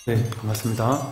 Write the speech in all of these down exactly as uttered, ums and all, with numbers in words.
네, 반갑습니다.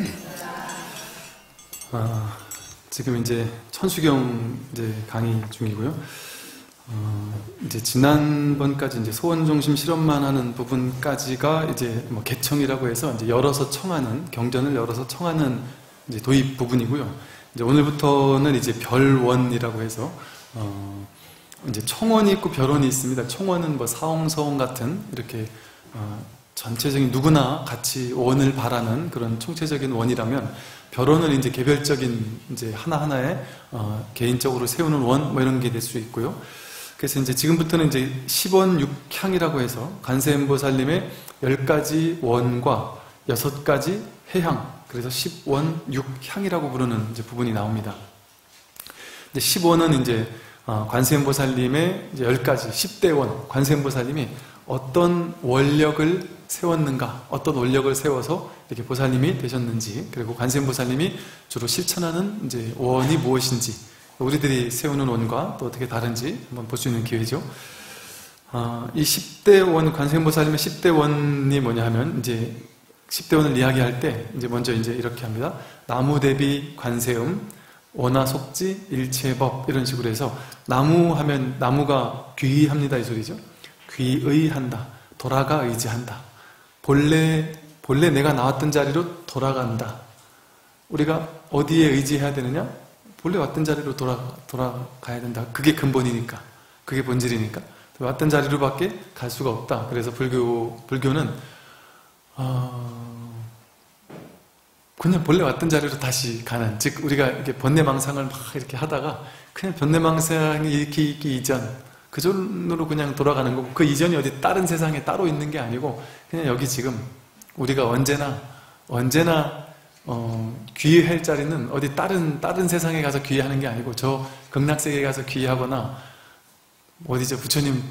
아, 지금 이제 천수경 이제 강의 중이고요. 어, 이제 지난번까지 이제 소원중심 실험만 하는 부분까지가 이제 뭐 개청이라고 해서 이제 열어서 청하는, 경전을 열어서 청하는 이제 도입 부분이고요. 이제 오늘부터는 이제 별원이라고 해서 어, 이제 청원이 있고 별원이 있습니다. 청원은 뭐 사홍서홍 같은 이렇게 어, 전체적인 누구나 같이 원을 바라는 그런 총체적인 원이라면, 별원은 이제 개별적인 이제 하나하나의 어, 개인적으로 세우는 원 뭐 이런 게 될 수 있고요. 그래서 이제 지금부터는 이제 십원 육향이라고 해서 관세음보살님의 열 가지 원과 여섯 가지 해향, 그래서 십원 육향이라고 부르는 이제 부분이 나옵니다. 이제 십원은 이제 어, 관세음보살님의 이제 열 가지 십대 원, 관세음보살님이 어떤 원력을 세웠는가, 어떤 원력을 세워서 이렇게 보살님이 되셨는지, 그리고 관세음보살님이 주로 실천하는 이제 원이 무엇인지, 우리들이 세우는 원과 또 어떻게 다른지 한번 볼 수 있는 기회죠. 어, 이 십대 원, 관세음보살님의 십대 원이 뭐냐 하면, 이제 십대 원을 이야기할 때 이제 먼저 이제 이렇게 합니다. 나무 대비 관세음, 원화 속지 일체법, 이런 식으로 해서, 나무 하면 나무가 귀의합니다 이 소리죠. 귀의한다, 돌아가 의지한다. 본래 본래 내가 나왔던 자리로 돌아간다. 우리가 어디에 의지해야 되느냐? 본래 왔던 자리로 돌아, 돌아가야 된다. 그게 근본이니까, 그게 본질이니까 왔던 자리로밖에 갈 수가 없다. 그래서 불교, 불교는 어, 그냥 본래 왔던 자리로 다시 가는, 즉 우리가 이렇게 번뇌망상을 막 이렇게 하다가 그냥 번뇌망상이 이렇게 있기 이전 그 전으로 그냥 돌아가는 거고, 그 이전이 어디 다른 세상에 따로 있는 게 아니고 그냥 여기 지금 우리가 언제나 언제나 어, 귀의할 자리는 어디 다른 다른 세상에 가서 귀의하는 게 아니고, 저 극락세계에 가서 귀의하거나 어디죠 부처님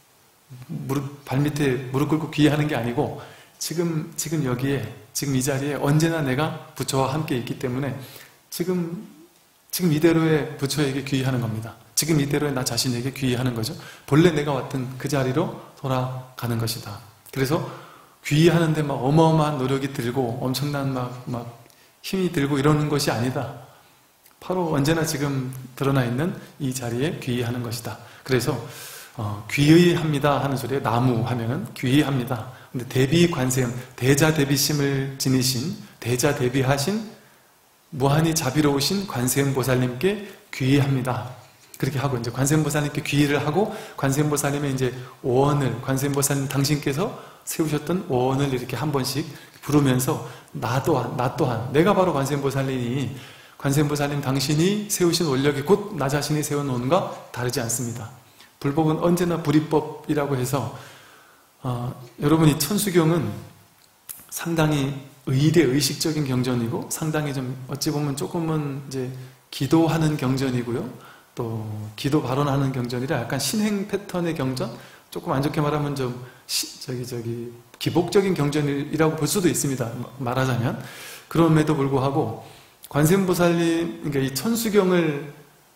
무릎 발밑에 무릎 꿇고 귀의하는 게 아니고, 지금 지금 여기에 지금 이 자리에 언제나 내가 부처와 함께 있기 때문에 지금 지금 이대로의 부처에게 귀의하는 겁니다. 지금 이대로의 나 자신에게 귀의하는 거죠. 본래 내가 왔던 그 자리로 돌아가는 것이다. 그래서 귀의하는데 막 어마어마한 노력이 들고 엄청난 막, 막 힘이 들고 이러는 것이 아니다. 바로 언제나 지금 드러나 있는 이 자리에 귀의하는 것이다. 그래서 어, 귀의합니다 하는 소리에, 나무 하면은 귀의합니다. 근데 대비 관세음, 대자 대비심을 지니신, 대자 대비하신 무한히 자비로우신 관세음보살님께 귀의합니다. 그렇게 하고, 이제 관세음보살님께 귀의를 하고, 관세음보살님의 이제 원을, 관세음보살님 당신께서 세우셨던 원을 이렇게 한 번씩 부르면서, 나 또한, 나 또한, 내가 바로 관세음보살님이, 관세음보살님 당신이 세우신 원력이 곧 나 자신이 세운 원과 다르지 않습니다. 불법은 언제나 불이법이라고 해서, 어, 여러분 이 천수경은 상당히 의대 의식적인 경전이고, 상당히 좀 어찌 보면 조금은 이제 기도하는 경전이고요. 또 기도 발언하는 경전이라 약간 신행 패턴의 경전? 조금 안 좋게 말하면 좀 시, 저기 저기 기복적인 경전이라고 볼 수도 있습니다. 말하자면. 그럼에도 불구하고 관세음보살님, 그러니까 이 천수경을,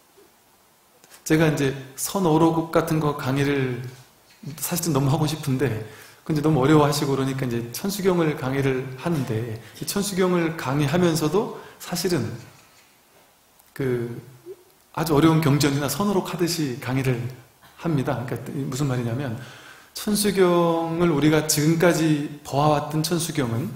제가 이제 선오로국 같은 거 강의를 사실은 너무 하고 싶은데 근데 너무 어려워하시고 그러니까 이제 천수경을 강의를 하는데, 이 천수경을 강의하면서도 사실은 그 아주 어려운 경전이나 선호록 하듯이 강의를 합니다. 그러니까 무슨 말이냐면, 천수경을 우리가 지금까지 보아왔던 천수경은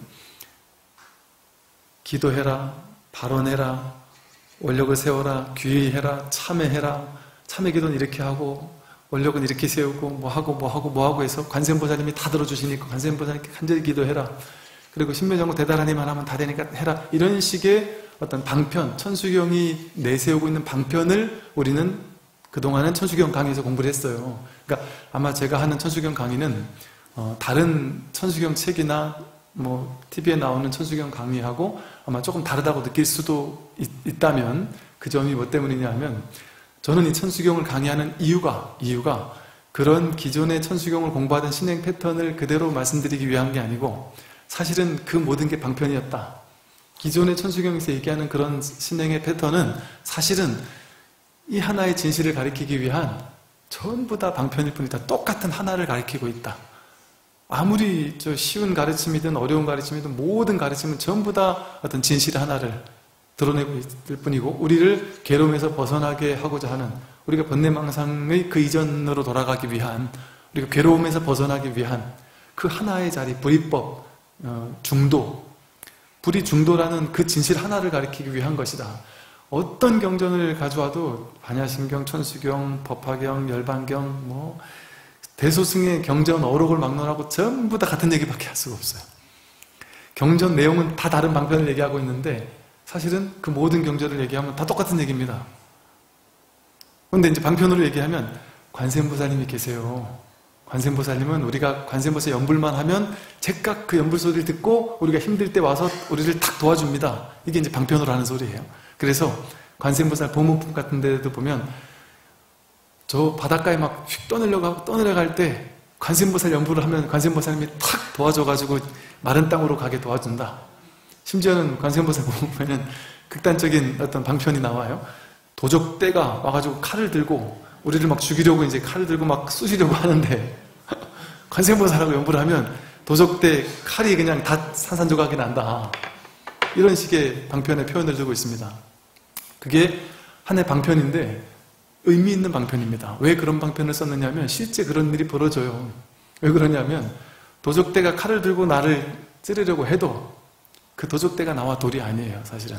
기도해라, 발언해라, 원력을 세워라, 귀의해라, 참회해라, 참회기도는 이렇게 하고 원력은 이렇게 세우고 뭐하고 뭐하고 뭐하고 해서 관세음보살님이 다 들어주시니까 관세음보살님께 간절히 기도해라, 그리고 신묘정고 대단하니만 하면 다 되니까 해라, 이런 식의 어떤 방편, 천수경이 내세우고 있는 방편을 우리는 그동안은 천수경 강의에서 공부를 했어요. 그러니까 아마 제가 하는 천수경 강의는 어, 다른 천수경 책이나 뭐 티비에 나오는 천수경 강의하고 아마 조금 다르다고 느낄 수도 있, 있다면, 그 점이 뭐 때문이냐 하면, 저는 이 천수경을 강의하는 이유가 이유가 그런 기존의 천수경을 공부하던 신행 패턴을 그대로 말씀드리기 위한 게 아니고, 사실은 그 모든 게 방편이었다. 기존의 천수경에서 얘기하는 그런 신행의 패턴은 사실은 이 하나의 진실을 가리키기 위한 전부 다 방편일 뿐이다. 똑같은 하나를 가리키고 있다. 아무리 저 쉬운 가르침이든 어려운 가르침이든 모든 가르침은 전부 다 어떤 진실 하나를 드러내고 있을 뿐이고, 우리를 괴로움에서 벗어나게 하고자 하는, 우리가 번뇌망상의 그 이전으로 돌아가기 위한, 우리가 괴로움에서 벗어나기 위한 그 하나의 자리, 불이법, 어, 중도, 불이 중도라는 그 진실 하나를 가리키기 위한 것이다. 어떤 경전을 가져와도 반야심경, 천수경, 법화경, 열반경, 뭐 대소승의 경전 어록을 막론하고 전부 다 같은 얘기밖에 할 수가 없어요. 경전 내용은 다 다른 방편을 얘기하고 있는데 사실은 그 모든 경전을 얘기하면 다 똑같은 얘기입니다. 그런데 이제 방편으로 얘기하면 관세음보살님이 계세요. 관세음보살님은 우리가 관세음보살 연불만 하면 즉각 그 연불 소리를 듣고 우리가 힘들 때 와서 우리를 탁 도와줍니다. 이게 이제 방편으로 하는 소리예요. 그래서 관세음보살 보문품 같은 데도 보면 저 바닷가에 막 휙 떠내려가고 떠내려갈 때 관세음보살 연불을 하면 관세음보살님이 탁 도와줘가지고 마른 땅으로 가게 도와준다. 심지어는 관세음보살 보면은 극단적인 어떤 방편이 나와요. 도적대가 와가지고 칼을 들고 우리를 막 죽이려고 이제 칼을 들고 막 쑤시려고 하는데 관세음보살하고 연불을 하면 도적대 칼이 그냥 다 산산조각이 난다. 이런 식의 방편의 표현을 두고 있습니다. 그게 하나의 방편인데 의미 있는 방편입니다. 왜 그런 방편을 썼느냐 하면 실제 그런 일이 벌어져요. 왜 그러냐면 도적대가 칼을 들고 나를 찌르려고 해도 그 도적대가 나와 돌이 아니에요, 사실은.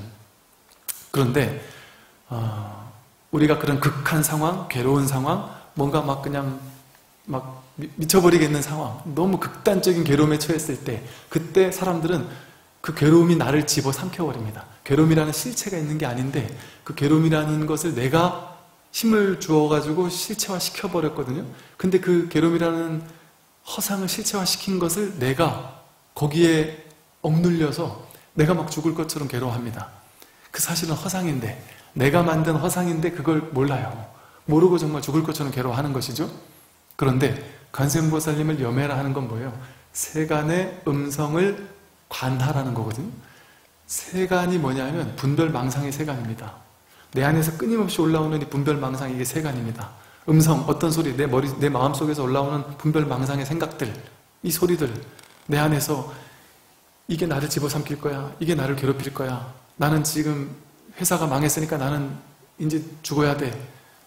그런데 어, 우리가 그런 극한 상황, 괴로운 상황, 뭔가 막 그냥 막 미쳐버리겠는 상황, 너무 극단적인 괴로움에 처했을 때 그때 사람들은 그 괴로움이 나를 집어삼켜버립니다. 괴로움이라는 실체가 있는 게 아닌데 그 괴로움이라는 것을 내가 힘을 주어가지고 실체화 시켜버렸거든요. 근데 그 괴로움이라는 허상을 실체화시킨 것을 내가 거기에 억눌려서 내가 막 죽을 것처럼 괴로워합니다. 그 사실은 허상인데, 내가 만든 허상인데 그걸 몰라요. 모르고 정말 죽을 것처럼 괴로워하는 것이죠. 그런데 관세음보살님을 염해라 하는 건 뭐예요? 세간의 음성을 관하라는 거거든요. 세간이 뭐냐면 분별망상의 세간입니다. 내 안에서 끊임없이 올라오는 이 분별망상, 이게 세간입니다. 음성, 어떤 소리, 내 머리, 내 마음속에서 올라오는 분별망상의 생각들, 이 소리들, 내 안에서 이게 나를 집어삼킬 거야, 이게 나를 괴롭힐 거야, 나는 지금 회사가 망했으니까 나는 이제 죽어야 돼,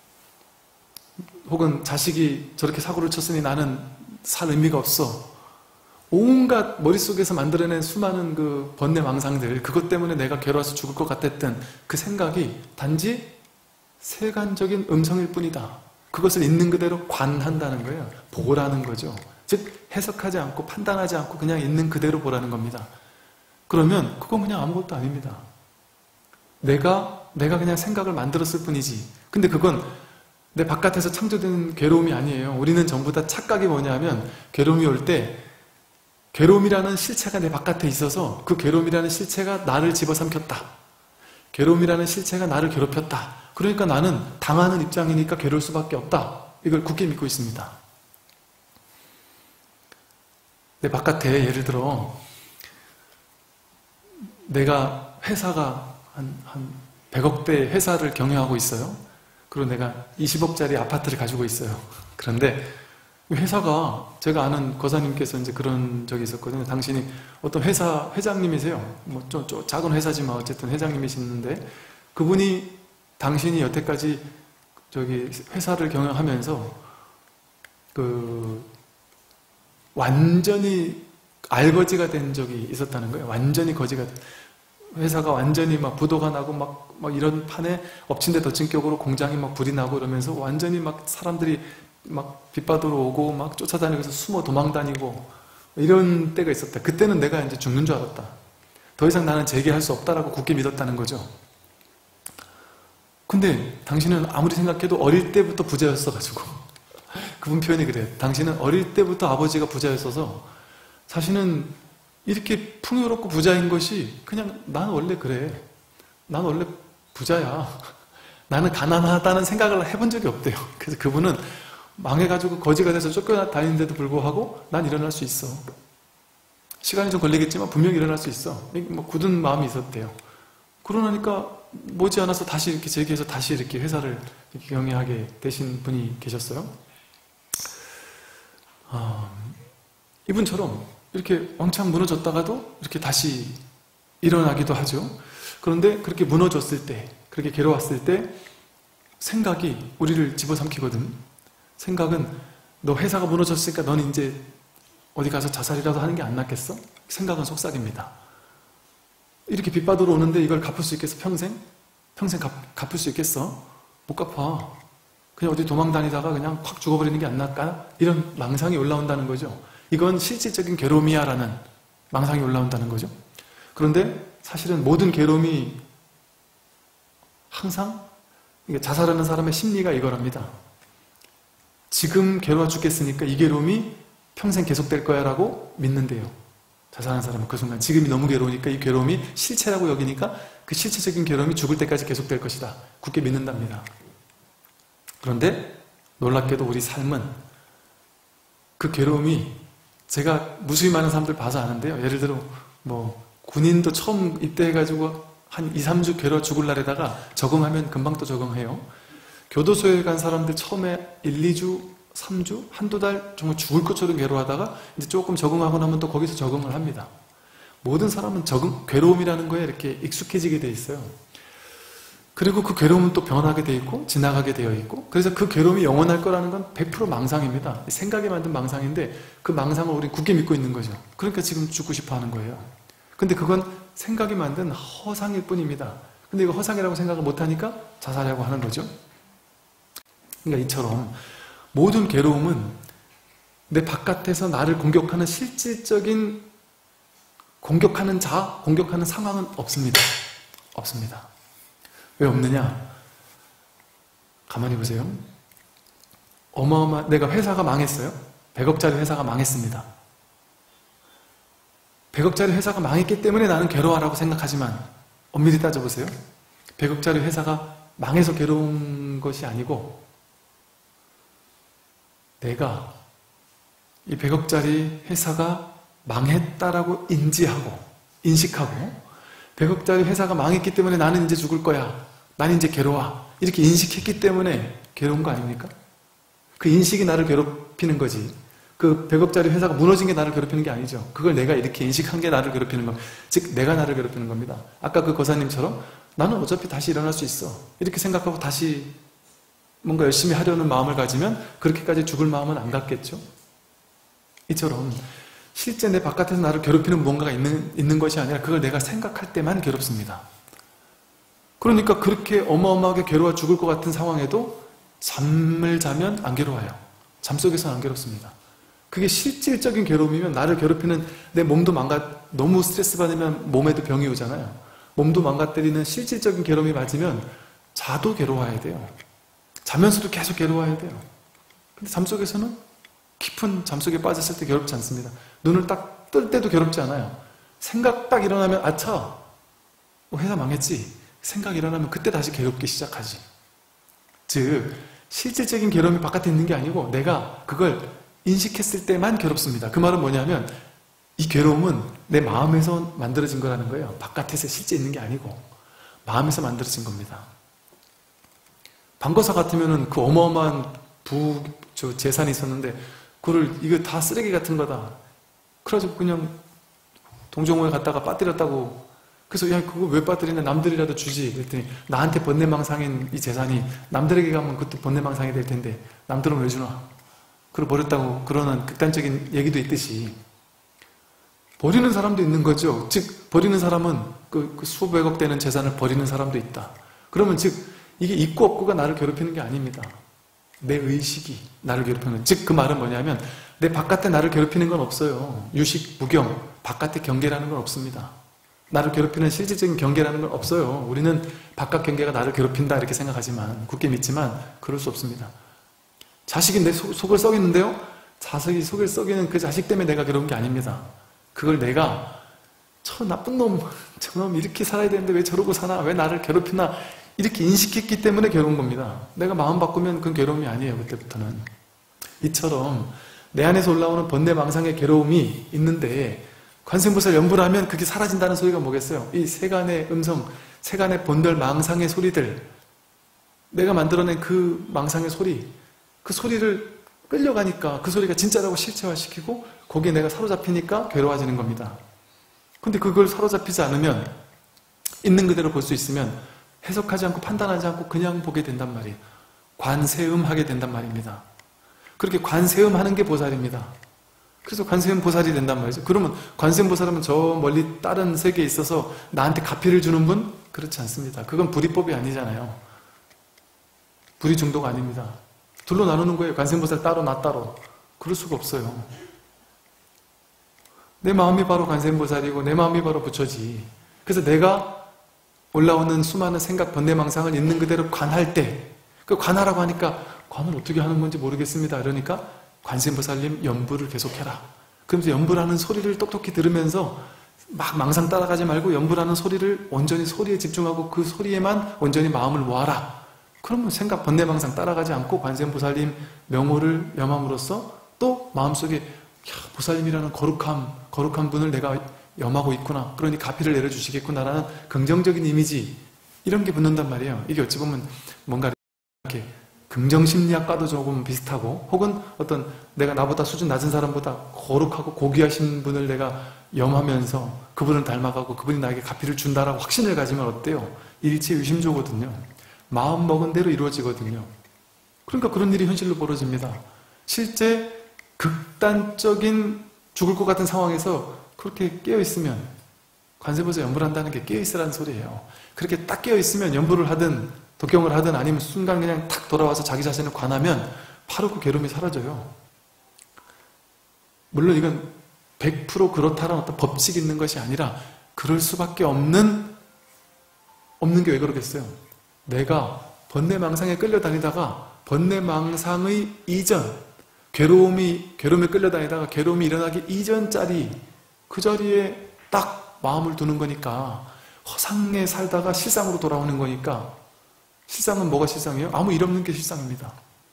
혹은 자식이 저렇게 사고를 쳤으니 나는 살 의미가 없어, 온갖 머릿속에서 만들어낸 수많은 그 번뇌망상들, 그것 때문에 내가 괴로워서 죽을 것 같았던 그 생각이 단지 세간적인 음성일 뿐이다. 그것을 있는 그대로 관한다는 거예요. 보라는 거죠. 즉 해석하지 않고 판단하지 않고 그냥 있는 그대로 보라는 겁니다. 그러면 그건 그냥 아무것도 아닙니다. 내가 내가 그냥 생각을 만들었을 뿐이지. 근데 그건 내 바깥에서 창조된 괴로움이 아니에요. 우리는 전부 다 착각이 뭐냐면, 괴로움이 올 때 괴로움이라는 실체가 내 바깥에 있어서 그 괴로움이라는 실체가 나를 집어삼켰다. 괴로움이라는 실체가 나를 괴롭혔다. 그러니까 나는 당하는 입장이니까 괴로울 수밖에 없다. 이걸 굳게 믿고 있습니다. 내 바깥에 예를 들어 내가 회사가 한, 한 백억대 회사를 경영하고 있어요. 그리고 내가 이십억짜리 아파트를 가지고 있어요. 그런데 회사가, 제가 아는 거사님께서 이제 그런 적이 있었거든요. 당신이 어떤 회사 회장님이세요. 뭐 좀, 좀 작은 회사지만 어쨌든 회장님이시는데, 그분이 당신이 여태까지 저기 회사를 경영하면서 그 완전히 알거지가 된 적이 있었다는 거예요. 완전히 거지가 된. 회사가 완전히 막 부도가 나고 막, 막 이런 판에 엎친 데 덮친 격으로 공장이 막 불이 나고 이러면서 완전히 막 사람들이 막 빗바다로 오고 막 쫓아다니면서 숨어 도망 다니고 이런 때가 있었다. 그때는 내가 이제 죽는 줄 알았다. 더 이상 나는 재기할 수 없다라고 굳게 믿었다는 거죠. 근데 당신은 아무리 생각해도 어릴 때부터 부자였어가지고 그분 표현이 그래요. 당신은 어릴 때부터 아버지가 부자였어서 사실은 이렇게 풍요롭고 부자인 것이 그냥 난 원래 그래. 난 원래 부자야. 나는 가난하다는 생각을 해본 적이 없대요. 그래서 그분은 망해가지고 거지가 돼서 쫓겨다니는데도 불구하고 난 일어날 수 있어. 시간이 좀 걸리겠지만 분명히 일어날 수 있어. 뭐 굳은 마음이 있었대요. 그러니까 머지않아서 다시 이렇게 재기해서 다시 이렇게 회사를 이렇게 경영하게 되신 분이 계셨어요. 어, 이분처럼 이렇게 왕창 무너졌다가도 이렇게 다시 일어나기도 하죠. 그런데 그렇게 무너졌을 때, 그렇게 괴로웠을 때 생각이 우리를 집어삼키거든. 생각은 너 회사가 무너졌으니까 넌 이제 어디 가서 자살이라도 하는 게 안 낫겠어? 생각은 속삭입니다. 이렇게 빚받으러 오는데 이걸 갚을 수 있겠어? 평생? 평생 갚, 갚을 수 있겠어? 못 갚아. 그냥 어디 도망 다니다가 그냥 확 죽어버리는 게 안 낫까? 이런 망상이 올라온다는 거죠. 이건 실질적인 괴로움이야 라는 망상이 올라온다는 거죠. 그런데 사실은 모든 괴로움이 항상 자살하는 사람의 심리가 이거랍니다. 지금 괴로워 죽겠으니까 이 괴로움이 평생 계속될 거야 라고 믿는데요. 자살하는 사람은 그 순간 지금이 너무 괴로우니까 이 괴로움이 실체라고 여기니까 그 실체적인 괴로움이 죽을 때까지 계속될 것이다. 굳게 믿는답니다. 그런데 놀랍게도 우리 삶은 그 괴로움이 제가 무수히 많은 사람들 봐서 아는데요. 예를 들어 뭐 군인도 처음 입대해가지고 한 이, 삼 주 괴로워 죽을 날에다가 적응하면 금방 또 적응해요. 교도소에 간 사람들 처음에 일, 이 주, 삼 주, 한두 달 정말 죽을 것처럼 괴로워하다가 이제 조금 적응하고 나면 또 거기서 적응을 합니다. 모든 사람은 적응, 괴로움이라는 거에 이렇게 익숙해지게 돼 있어요. 그리고 그 괴로움은 또 변하게 돼 있고 지나가게 되어 있고, 그래서 그 괴로움이 영원할 거라는 건 백 퍼센트 망상입니다. 생각이 만든 망상인데 그 망상을 우리 굳게 믿고 있는 거죠. 그러니까 지금 죽고 싶어 하는 거예요. 근데 그건 생각이 만든 허상일 뿐입니다. 근데 이거 허상이라고 생각을 못하니까 자살하려고 하는 거죠. 그러니까 이처럼 모든 괴로움은 내 바깥에서 나를 공격하는 실질적인 공격하는 자, 공격하는 상황은 없습니다. 없습니다. 왜 없느냐? 가만히 보세요. 어마어마, 내가 회사가 망했어요. 백억짜리 회사가 망했습니다. 백억짜리 회사가 망했기 때문에 나는 괴로워라고 생각하지만 엄밀히 따져보세요. 백억짜리 회사가 망해서 괴로운 것이 아니고 내가 이 백억짜리 회사가 망했다라고 인지하고 인식하고 백억짜리 회사가 망했기 때문에 나는 이제 죽을 거야. 나는 이제 괴로워. 이렇게 인식했기 때문에 괴로운 거 아닙니까? 그 인식이 나를 괴롭히는 거지. 그 백억짜리 회사가 무너진 게 나를 괴롭히는 게 아니죠. 그걸 내가 이렇게 인식한 게 나를 괴롭히는 겁니다. 즉 내가 나를 괴롭히는 겁니다. 아까 그 거사님처럼 나는 어차피 다시 일어날 수 있어. 이렇게 생각하고 다시 뭔가 열심히 하려는 마음을 가지면 그렇게까지 죽을 마음은 안 갖겠죠. 이처럼 실제 내 바깥에서 나를 괴롭히는 무언가가 있는, 있는 것이 아니라 그걸 내가 생각할 때만 괴롭습니다. 그러니까 그렇게 어마어마하게 괴로워 죽을 것 같은 상황에도 잠을 자면 안 괴로워요. 잠속에서는 안 괴롭습니다. 그게 실질적인 괴로움이면 나를 괴롭히는 내 몸도 망가, 너무 스트레스 받으면 몸에도 병이 오잖아요. 몸도 망가뜨리는 실질적인 괴로움이 맞으면 자도 괴로워야 돼요. 자면서도 계속 괴로워야 돼요. 근데 잠속에서는 깊은 잠속에 빠졌을 때 괴롭지 않습니다. 눈을 딱 뜰 때도 괴롭지 않아요. 생각 딱 일어나면 아차! 회사 망했지? 생각 일어나면 그때 다시 괴롭기 시작하지. 즉 실질적인 괴로움이 바깥에 있는 게 아니고 내가 그걸 인식했을 때만 괴롭습니다. 그 말은 뭐냐면 이 괴로움은 내 마음에서 만들어진 거라는 거예요. 바깥에서 실제 있는 게 아니고 마음에서 만들어진 겁니다. 방거사 같으면은 그 어마어마한 부, 저 재산이 있었는데 그걸 이거 다 쓰레기 같은 거다. 그래가지고 그냥 동정호에 갔다가 빠뜨렸다고. 그래서 야 그거 왜 빠뜨리냐, 남들이라도 주지. 그랬더니 나한테 번뇌망상인 이 재산이 남들에게 가면 그것도 번뇌망상이 될 텐데 남들은 왜 주나. 그걸 버렸다고 그러는 극단적인 얘기도 있듯이 버리는 사람도 있는 거죠. 즉 버리는 사람은 그, 그 수백억 되는 재산을 버리는 사람도 있다. 그러면 즉 이게 있고 없고가 나를 괴롭히는 게 아닙니다. 내 의식이 나를 괴롭히는, 즉 그 말은 뭐냐면 내 바깥에 나를 괴롭히는 건 없어요. 유식, 무경, 바깥의 경계라는 건 없습니다. 나를 괴롭히는 실질적인 경계라는 건 없어요. 우리는 바깥 경계가 나를 괴롭힌다 이렇게 생각하지만, 굳게 믿지만 그럴 수 없습니다. 자식이 내 속, 속을 썩이는데요? 자식이 속을 썩이는 그 자식 때문에 내가 괴로운 게 아닙니다. 그걸 내가 저 나쁜 놈, 저놈 이렇게 살아야 되는데 왜 저러고 사나, 왜 나를 괴롭히나 이렇게 인식했기 때문에 괴로운 겁니다. 내가 마음 바꾸면 그건 괴로움이 아니에요. 그때부터는. 이처럼 내 안에서 올라오는 번뇌망상의 괴로움이 있는데 관세음보살 연부를 하면 그게 사라진다는 소리가 뭐겠어요? 이 세간의 음성, 세간의 번뇌 망상의 소리들, 내가 만들어낸 그 망상의 소리, 그 소리를 끌려가니까 그 소리가 진짜라고 실체화시키고 거기에 내가 사로잡히니까 괴로워지는 겁니다. 근데 그걸 사로잡히지 않으면 있는 그대로 볼 수 있으면 해석하지 않고 판단하지 않고 그냥 보게 된단 말이에요. 관세음하게 된단 말입니다. 그렇게 관세음하는 게 보살입니다. 그래서 관세음 보살이 된단 말이죠. 그러면 관세음 보살은 저 멀리 다른 세계에 있어서 나한테 가피를 주는 분? 그렇지 않습니다. 그건 불이법이 아니잖아요. 불이 중도가 아닙니다. 둘로 나누는 거예요. 관세음 보살 따로 나 따로. 그럴 수가 없어요. 내 마음이 바로 관세음 보살이고 내 마음이 바로 부처지. 그래서 내가 올라오는 수많은 생각, 번뇌망상을 있는 그대로 관할 때, 그 관하라고 하니까 관을 어떻게 하는 건지 모르겠습니다. 그러니까 관세음보살님 연부를 계속해라. 그러면서 연부라는 소리를 똑똑히 들으면서 막 망상 따라가지 말고 연부라는 소리를 온전히 소리에 집중하고 그 소리에만 온전히 마음을 모아라. 그러면 생각, 번뇌망상 따라가지 않고 관세음보살님 명호를 염함으로써 또 마음속에 야, 보살님이라는 거룩함, 거룩한 분을 내가 염하고 있구나. 그러니 가피를 내려주시겠구나라는 긍정적인 이미지, 이런 게 붙는단 말이에요. 이게 어찌 보면 뭔가 이렇게 긍정심리학과도 조금 비슷하고, 혹은 어떤 내가 나보다 수준 낮은 사람보다 거룩하고 고귀하신 분을 내가 염하면서 그분을 닮아가고 그분이 나에게 가피를 준다라고 확신을 가지면 어때요? 일체유심조거든요. 마음 먹은 대로 이루어지거든요. 그러니까 그런 일이 현실로 벌어집니다. 실제 극단적인 죽을 것 같은 상황에서 그렇게 깨어있으면, 관세음보살 연부를 한다는 게 깨어있으라는 소리예요. 그렇게 딱 깨어있으면 연부를 하든 독경을 하든 아니면 순간 그냥 탁 돌아와서 자기 자신을 관하면 바로 그 괴로움이 사라져요. 물론 이건 백 퍼센트 그렇다라는 어떤 법칙이 있는 것이 아니라 그럴 수밖에 없는 없는 게 왜 그러겠어요? 내가 번뇌망상에 끌려다니다가 번뇌망상의 이전, 괴로움이, 괴로움에 끌려다니다가 괴로움이 일어나기 이전 자리, 그 자리에 딱 마음을 두는 거니까, 허상에 살다가 실상으로 돌아오는 거니까. 실상은 뭐가 실상이에요? 아무 일 없는 게 실상입니다.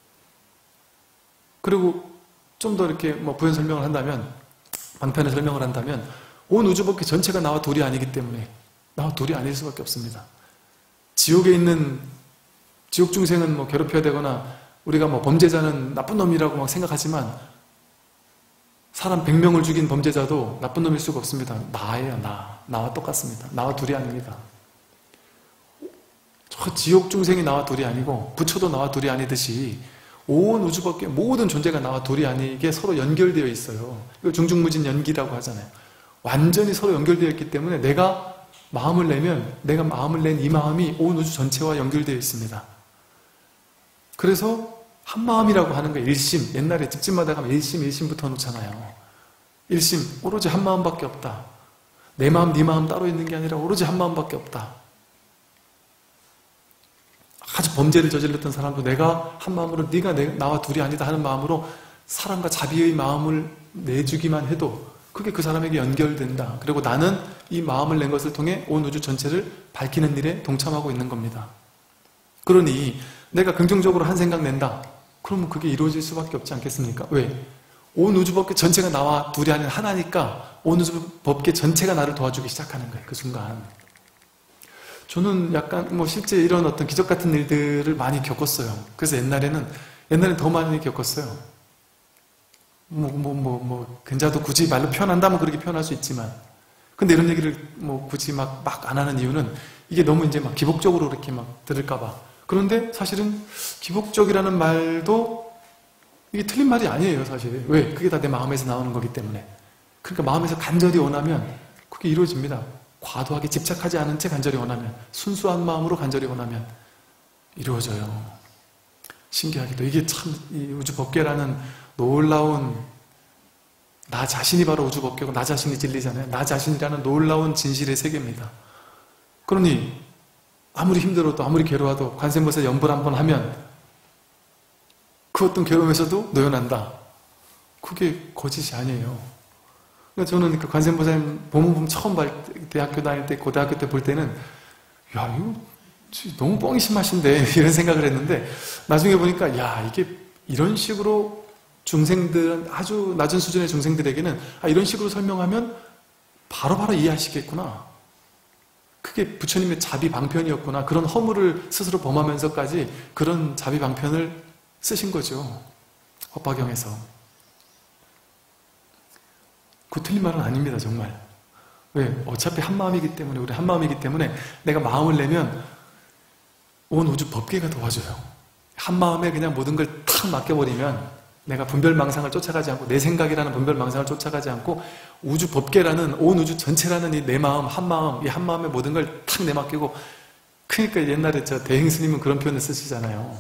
그리고 좀 더 이렇게 뭐 부연 설명을 한다면, 방편의 설명을 한다면, 온 우주법계 전체가 나와 둘이 아니기 때문에 나와 둘이 아닐 수밖에 없습니다. 지옥에 있는 지옥 중생은 뭐 괴롭혀야 되거나 우리가 뭐 범죄자는 나쁜 놈이라고 막 생각하지만, 사람 백 명을 죽인 범죄자도 나쁜 놈일 수가 없습니다. 나예요, 나. 나와 똑같습니다. 나와 둘이 아닙니다. 저 지옥 중생이 나와 둘이 아니고 부처도 나와 둘이 아니듯이 온 우주밖에 모든 존재가 나와 둘이 아니게 서로 연결되어 있어요. 이거 중중무진 연기라고 하잖아요. 완전히 서로 연결되어 있기 때문에 내가 마음을 내면 내가 마음을 낸 이 마음이 온 우주 전체와 연결되어 있습니다. 그래서 한마음이라고 하는 거예요. 일심. 옛날에 집집마다 가면 일심, 일심부터 놓잖아요. 일심, 오로지 한마음밖에 없다. 내 마음, 네 마음 따로 있는 게 아니라 오로지 한마음밖에 없다. 아주 범죄를 저질렀던 사람도 내가 한마음으로 네가 내, 나와 둘이 아니다 하는 마음으로 사람과 자비의 마음을 내주기만 해도 그게 그 사람에게 연결된다. 그리고 나는 이 마음을 낸 것을 통해 온 우주 전체를 밝히는 일에 동참하고 있는 겁니다. 그러니 내가 긍정적으로 한 생각 낸다. 그러면 그게 이루어질 수밖에 없지 않겠습니까? 왜? 온 우주법계 전체가 나와 둘이 아닌 하나니까 온 우주법계 전체가 나를 도와주기 시작하는 거예요. 그 순간. 저는 약간 뭐 실제 이런 어떤 기적 같은 일들을 많이 겪었어요. 그래서 옛날에는 옛날엔 더 많이 겪었어요. 뭐 뭐 뭐 뭐 근자도 굳이 말로 표현한다면 그렇게 표현할 수 있지만, 근데 이런 얘기를 뭐 굳이 막 막 안 하는 이유는 이게 너무 이제 막 기복적으로 이렇게 막 들을까봐. 그런데 사실은 기복적이라는 말도 이게 틀린 말이 아니에요, 사실. 왜? 그게 다 내 마음에서 나오는 거기 때문에. 그러니까 마음에서 간절히 원하면 그게 이루어집니다. 과도하게 집착하지 않은 채 간절히 원하면, 순수한 마음으로 간절히 원하면 이루어져요. 신기하게도 이게 참 이 우주법계라는 놀라운, 나 자신이 바로 우주법계고 나 자신이 진리잖아요. 나 자신이라는 놀라운 진실의 세계입니다. 그러니 아무리 힘들어도 아무리 괴로워도 관세음보살 연부를 한번 하면 그 어떤 괴로움에서도 놓여난다. 그게 거짓이 아니에요. 그러니까 저는 그 관세음보살 보문품 처음 볼 때, 대학교 다닐 때, 고등학교 때 볼 때는 야, 이거 너무 뻥이 심하신데 이런 생각을 했는데, 나중에 보니까 야, 이게 이런 식으로 중생들, 아주 낮은 수준의 중생들에게는 아, 이런 식으로 설명하면 바로바로 바로 이해하시겠구나. 그게 부처님의 자비방편이었구나. 그런 허물을 스스로 범하면서까지 그런 자비방편을 쓰신 거죠. 법화경에서. 그 틀린 말은 아닙니다, 정말. 왜? 어차피 한마음이기 때문에, 우리 한마음이기 때문에 내가 마음을 내면 온 우주 법계가 도와줘요. 한마음에 그냥 모든 걸 탁 맡겨버리면 내가 분별망상을 쫓아가지 않고, 내 생각이라는 분별망상을 쫓아가지 않고, 우주 법계라는, 온 우주 전체라는 이 내 마음, 한마음, 이 한마음에 모든 걸 탁 내맡기고. 그러니까 옛날에 저 대행스님은 그런 표현을 쓰시잖아요.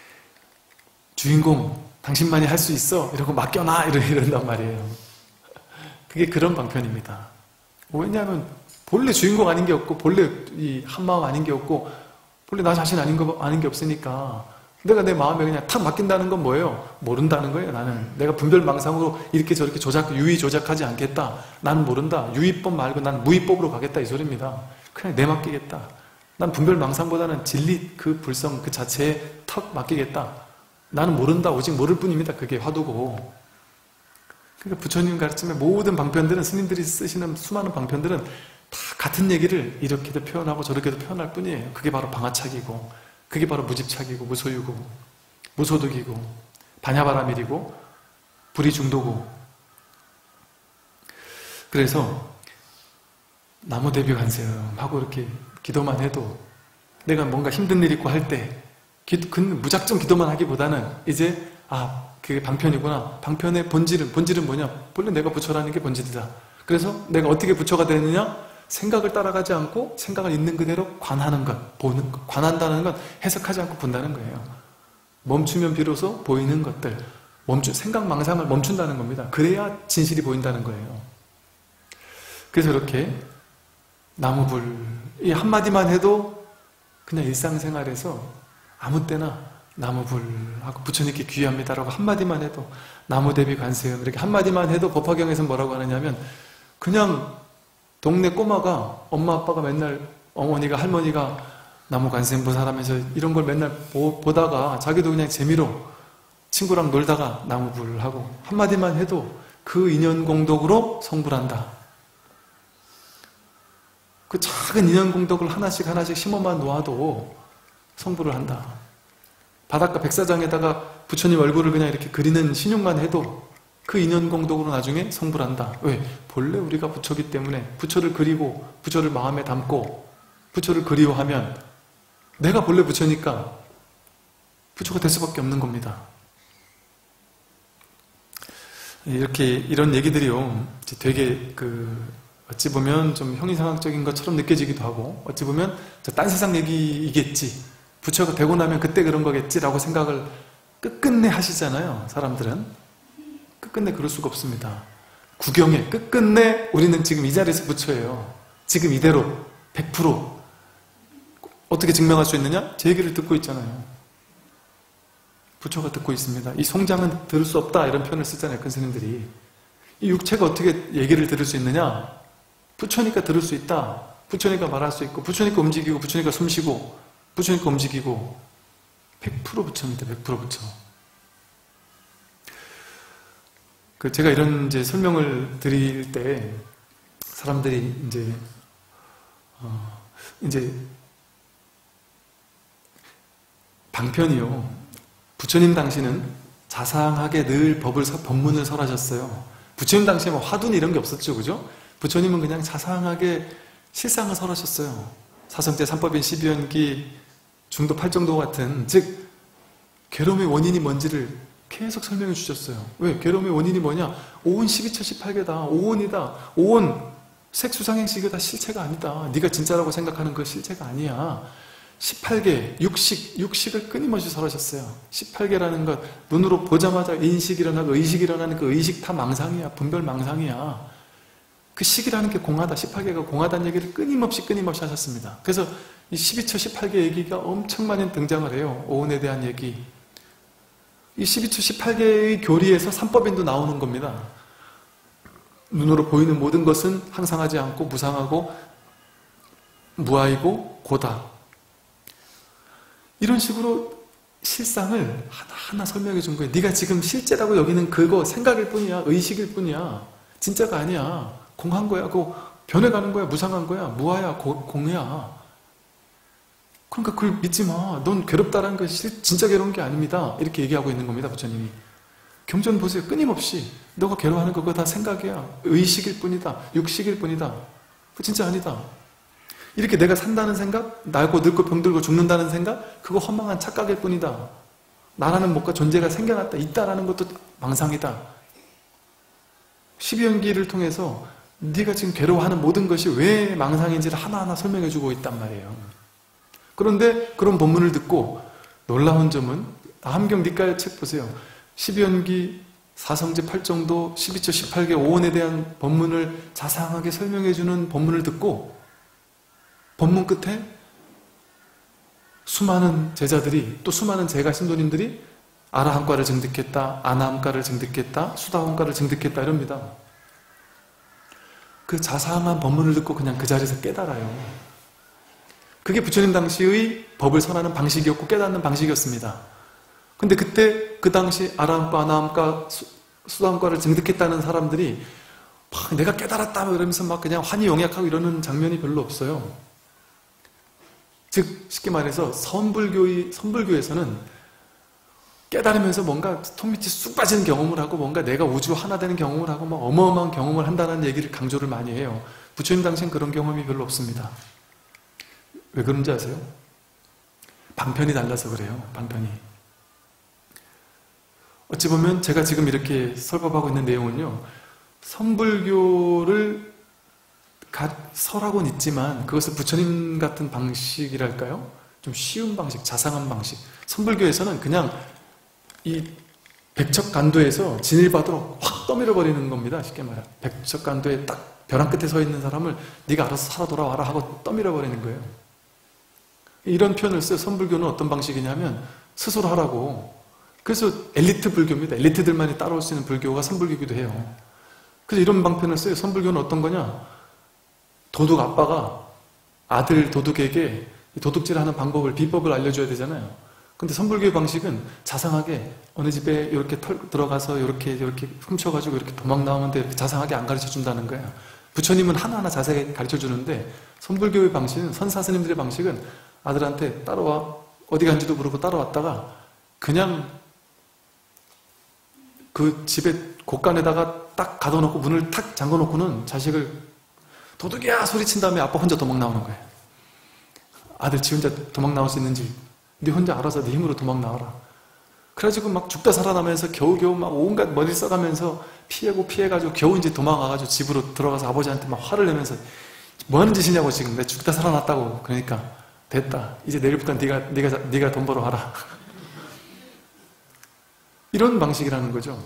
주인공, 당신만이 할 수 있어. 이러고 맡겨놔. 이러, 이런단 말이에요. 그게 그런 방편입니다. 왜냐하면 본래 주인공 아닌 게 없고, 본래 이 한마음 아닌 게 없고, 본래 나 자신 아닌 거, 아닌 게 없으니까 내가 내 마음에 그냥 탁 맡긴다는 건 뭐예요? 모른다는 거예요. 나는 내가 분별망상으로 이렇게 저렇게 조작, 유의 조작하지 않겠다. 나는 모른다. 유의법 말고 난 무의법으로 가겠다, 이 소리입니다. 그냥 내 맡기겠다. 난 분별망상보다는 진리 그 불성 그 자체에 턱 맡기겠다. 나는 모른다. 오직 모를 뿐입니다. 그게 화두고. 그러니까 부처님 가르침의 모든 방편들은, 스님들이 쓰시는 수많은 방편들은 다 같은 얘기를 이렇게도 표현하고 저렇게도 표현할 뿐이에요. 그게 바로 방아착이고, 그게 바로 무집착이고, 무소유고, 무소득이고, 반야바라밀이고, 불이중도고. 그래서 나무대비 관세음 하고 이렇게 기도만 해도, 내가 뭔가 힘든 일 있고 할 때 그 무작정 기도만 하기보다는 이제 아, 그게 방편이구나. 방편의 본질은, 본질은 뭐냐? 본래 내가 부처라는 게 본질이다. 그래서 내가 어떻게 부처가 되느냐? 생각을 따라가지 않고 생각을 있는 그대로 관하는 것, 보는 것. 관한다는 건 해석하지 않고 본다는 거예요. 멈추면 비로소 보이는 것들, 멈추, 생각 망상을 멈춘다는 겁니다. 그래야 진실이 보인다는 거예요. 그래서 이렇게 나무불, 이 한마디만 해도 그냥 일상생활에서 아무 때나 나무불하고 부처님께 귀합니다라고 한마디만 해도, 나무대비 관세음 이렇게 한마디만 해도 법화경에서 뭐라고 하느냐면, 그냥 동네 꼬마가, 엄마 아빠가 맨날, 어머니가 할머니가 나무 관세음 보살하면서 이런 걸 맨날 보, 보다가 자기도 그냥 재미로 친구랑 놀다가 나무불하고 한마디만 해도 그 인연 공덕으로 성불한다. 그 작은 인연 공덕을 하나씩 하나씩 심어만 놓아도 성불을 한다. 바닷가 백사장에다가 부처님 얼굴을 그냥 이렇게 그리는 신용만 해도 그 인연 공덕으로 나중에 성불한다. 왜? 본래 우리가 부처기 때문에 부처를 그리고 부처를 마음에 담고 부처를 그리워하면 내가 본래 부처니까 부처가 될 수밖에 없는 겁니다. 이렇게 이런 얘기들이요, 되게 그 어찌 보면 좀 형이상학적인 것처럼 느껴지기도 하고, 어찌 보면 저 딴 세상 얘기이겠지, 부처가 되고 나면 그때 그런 거겠지라고 생각을 끝끝내 하시잖아요. 사람들은 끝끝내 그럴 수가 없습니다. 구경에 끝끝내 우리는 지금 이 자리에서 부처예요. 지금 이대로 백 퍼센트. 어떻게 증명할 수 있느냐? 제 얘기를 듣고 있잖아요. 부처가 듣고 있습니다. 이 송장은 들을 수 없다, 이런 표현을 쓰잖아요, 큰 스님들이. 이 육체가 어떻게 얘기를 들을 수 있느냐? 부처니까 들을 수 있다. 부처니까 말할 수 있고, 부처니까 움직이고, 부처니까 숨쉬고, 부처니까 움직이고. 백 퍼센트 부처입니다. 백 퍼센트 부처. 그 제가 이런 이제 설명을 드릴 때 사람들이 이제 어 이제 방편이요, 부처님 당시는 자상하게 늘 법을 법문을 설하셨어요. 부처님 당시에 뭐 화두는 이런 게 없었죠, 그죠? 부처님은 그냥 자상하게 실상을 설하셨어요. 사성제 삼법인 십이연기 중도 팔정도 같은, 즉 괴로움의 원인이 뭔지를 계속 설명해 주셨어요. 왜? 괴로움의 원인이 뭐냐? 오온 십이처 십팔계다. 오온이다. 오온 색수상행식이 다 실체가 아니다. 네가 진짜라고 생각하는 그 실체가 아니야. 십팔계 육식, 육식을 끊임없이 설하셨어요. 십팔계라는 것, 눈으로 보자마자 인식이 일어나고 의식이 일어나는 그 의식 다 망상이야. 분별 망상이야. 그 식이라는 게 공하다, 십팔계가 공하다는 얘기를 끊임없이 끊임없이 하셨습니다. 그래서 이 십이처 십팔계 얘기가 엄청 많이 등장을 해요. 오온에 대한 얘기. 이 십이처 십팔계의 교리에서 삼법인도 나오는 겁니다. 눈으로 보이는 모든 것은 항상하지 않고 무상하고 무아이고 고다. 이런 식으로 실상을 하나하나 설명해 준 거예요. 네가 지금 실제라고 여기는 그거 생각일 뿐이야. 의식일 뿐이야. 진짜가 아니야. 공한 거야. 그거 변해가는 거야. 무상한 거야. 무아야. 고, 공이야. 그러니까 그걸 믿지 마. 넌 괴롭다라는 것이 진짜 괴로운 게 아닙니다. 이렇게 얘기하고 있는 겁니다, 부처님이. 경전 보세요. 끊임없이 너가 괴로워하는 거 그거 다 생각이야. 의식일 뿐이다. 육식일 뿐이다. 그거 진짜 아니다. 이렇게 내가 산다는 생각, 나고 늙고 병들고 죽는다는 생각, 그거 허망한 착각일 뿐이다. 나라는 뭔가 존재가 생겨났다, 있다라는 것도 망상이다. 십이연기를 통해서 네가 지금 괴로워하는 모든 것이 왜 망상인지를 하나하나 설명해주고 있단 말이에요. 그런데 그런 본문을 듣고 놀라운 점은 함경 닉가의 책 보세요. 십이연기, 사성제 팔정도, 십이처 십팔계 오원에 대한 본문을 자상하게 설명해주는 본문을 듣고 본문 끝에 수많은 제자들이, 또 수많은 제가 신도님들이 아라함가를 증득했다, 아나함가를 증득했다, 수다함가를 증득했다 이럽니다. 그 자상한 본문을 듣고 그냥 그 자리에서 깨달아요. 그게 부처님 당시의 법을 선하는 방식이었고 깨닫는 방식이었습니다. 근데 그때 그 당시 아라함가, 아나함가, 수다함가를 증득했다는 사람들이 막 내가 깨달았다 이러면서 막 그냥 환희용약하고 이러는 장면이 별로 없어요. 즉 쉽게 말해서 선불교의, 선불교에서는 깨달으면서 뭔가 턱 밑이 쑥 빠지는 경험을 하고 뭔가 내가 우주 하나 되는 경험을 하고 막 어마어마한 경험을 한다는 얘기를 강조를 많이 해요. 부처님 당시엔 그런 경험이 별로 없습니다. 왜 그런지 아세요? 방편이 달라서 그래요. 방편이. 어찌 보면 제가 지금 이렇게 설법하고 있는 내용은요, 선불교를 설하고는 있지만 그것을 부처님 같은 방식이랄까요? 좀 쉬운 방식, 자상한 방식. 선불교에서는 그냥 이 백척간도에서 진일바도로 확 떠밀어버리는 겁니다. 쉽게 말해. 백척간도에 딱 벼랑 끝에 서 있는 사람을 네가 알아서 살아 돌아와라 하고 떠밀어버리는 거예요. 이런 표현을 써요. 선불교는 어떤 방식이냐면 스스로 하라고. 그래서 엘리트 불교입니다. 엘리트들만이 따라올 수 있는 불교가 선불교이기도 해요. 그래서 이런 방편을 써요. 선불교는 어떤 거냐? 도둑 아빠가 아들 도둑에게 도둑질하는 방법을, 비법을 알려줘야 되잖아요. 근데 선불교의 방식은 자상하게 어느 집에 이렇게 털 들어가서 이렇게 이렇게 훔쳐가지고 이렇게 도망 나오는데 이렇게 자상하게 안 가르쳐 준다는 거예요. 부처님은 하나하나 자세하게 가르쳐 주는데 선불교의 방식은, 선사스님들의 방식은 아들한테 따라와, 어디 간지도 모르고 따라왔다가 그냥 그 집에 곳간에다가 딱 가둬놓고 문을 탁 잠궈놓고는 자식을 도둑이야 소리친 다음에 아빠 혼자 도망 나오는 거예요. 아들 지 혼자 도망 나올 수 있는지 네 혼자 알아서 네 힘으로 도망 나와라. 그래가지고 막 죽다 살아나면서 겨우겨우 막 온갖 머리 써가면서 피하고 피해가지고 겨우 이제 도망가가지고 집으로 들어가서 아버지한테 막 화를 내면서 뭐 하는 짓이냐고, 지금 내가 죽다 살아났다고. 그러니까 됐다, 이제 내일부터 네가 네가 네가 돈 벌어 와라. 이런 방식이라는 거죠.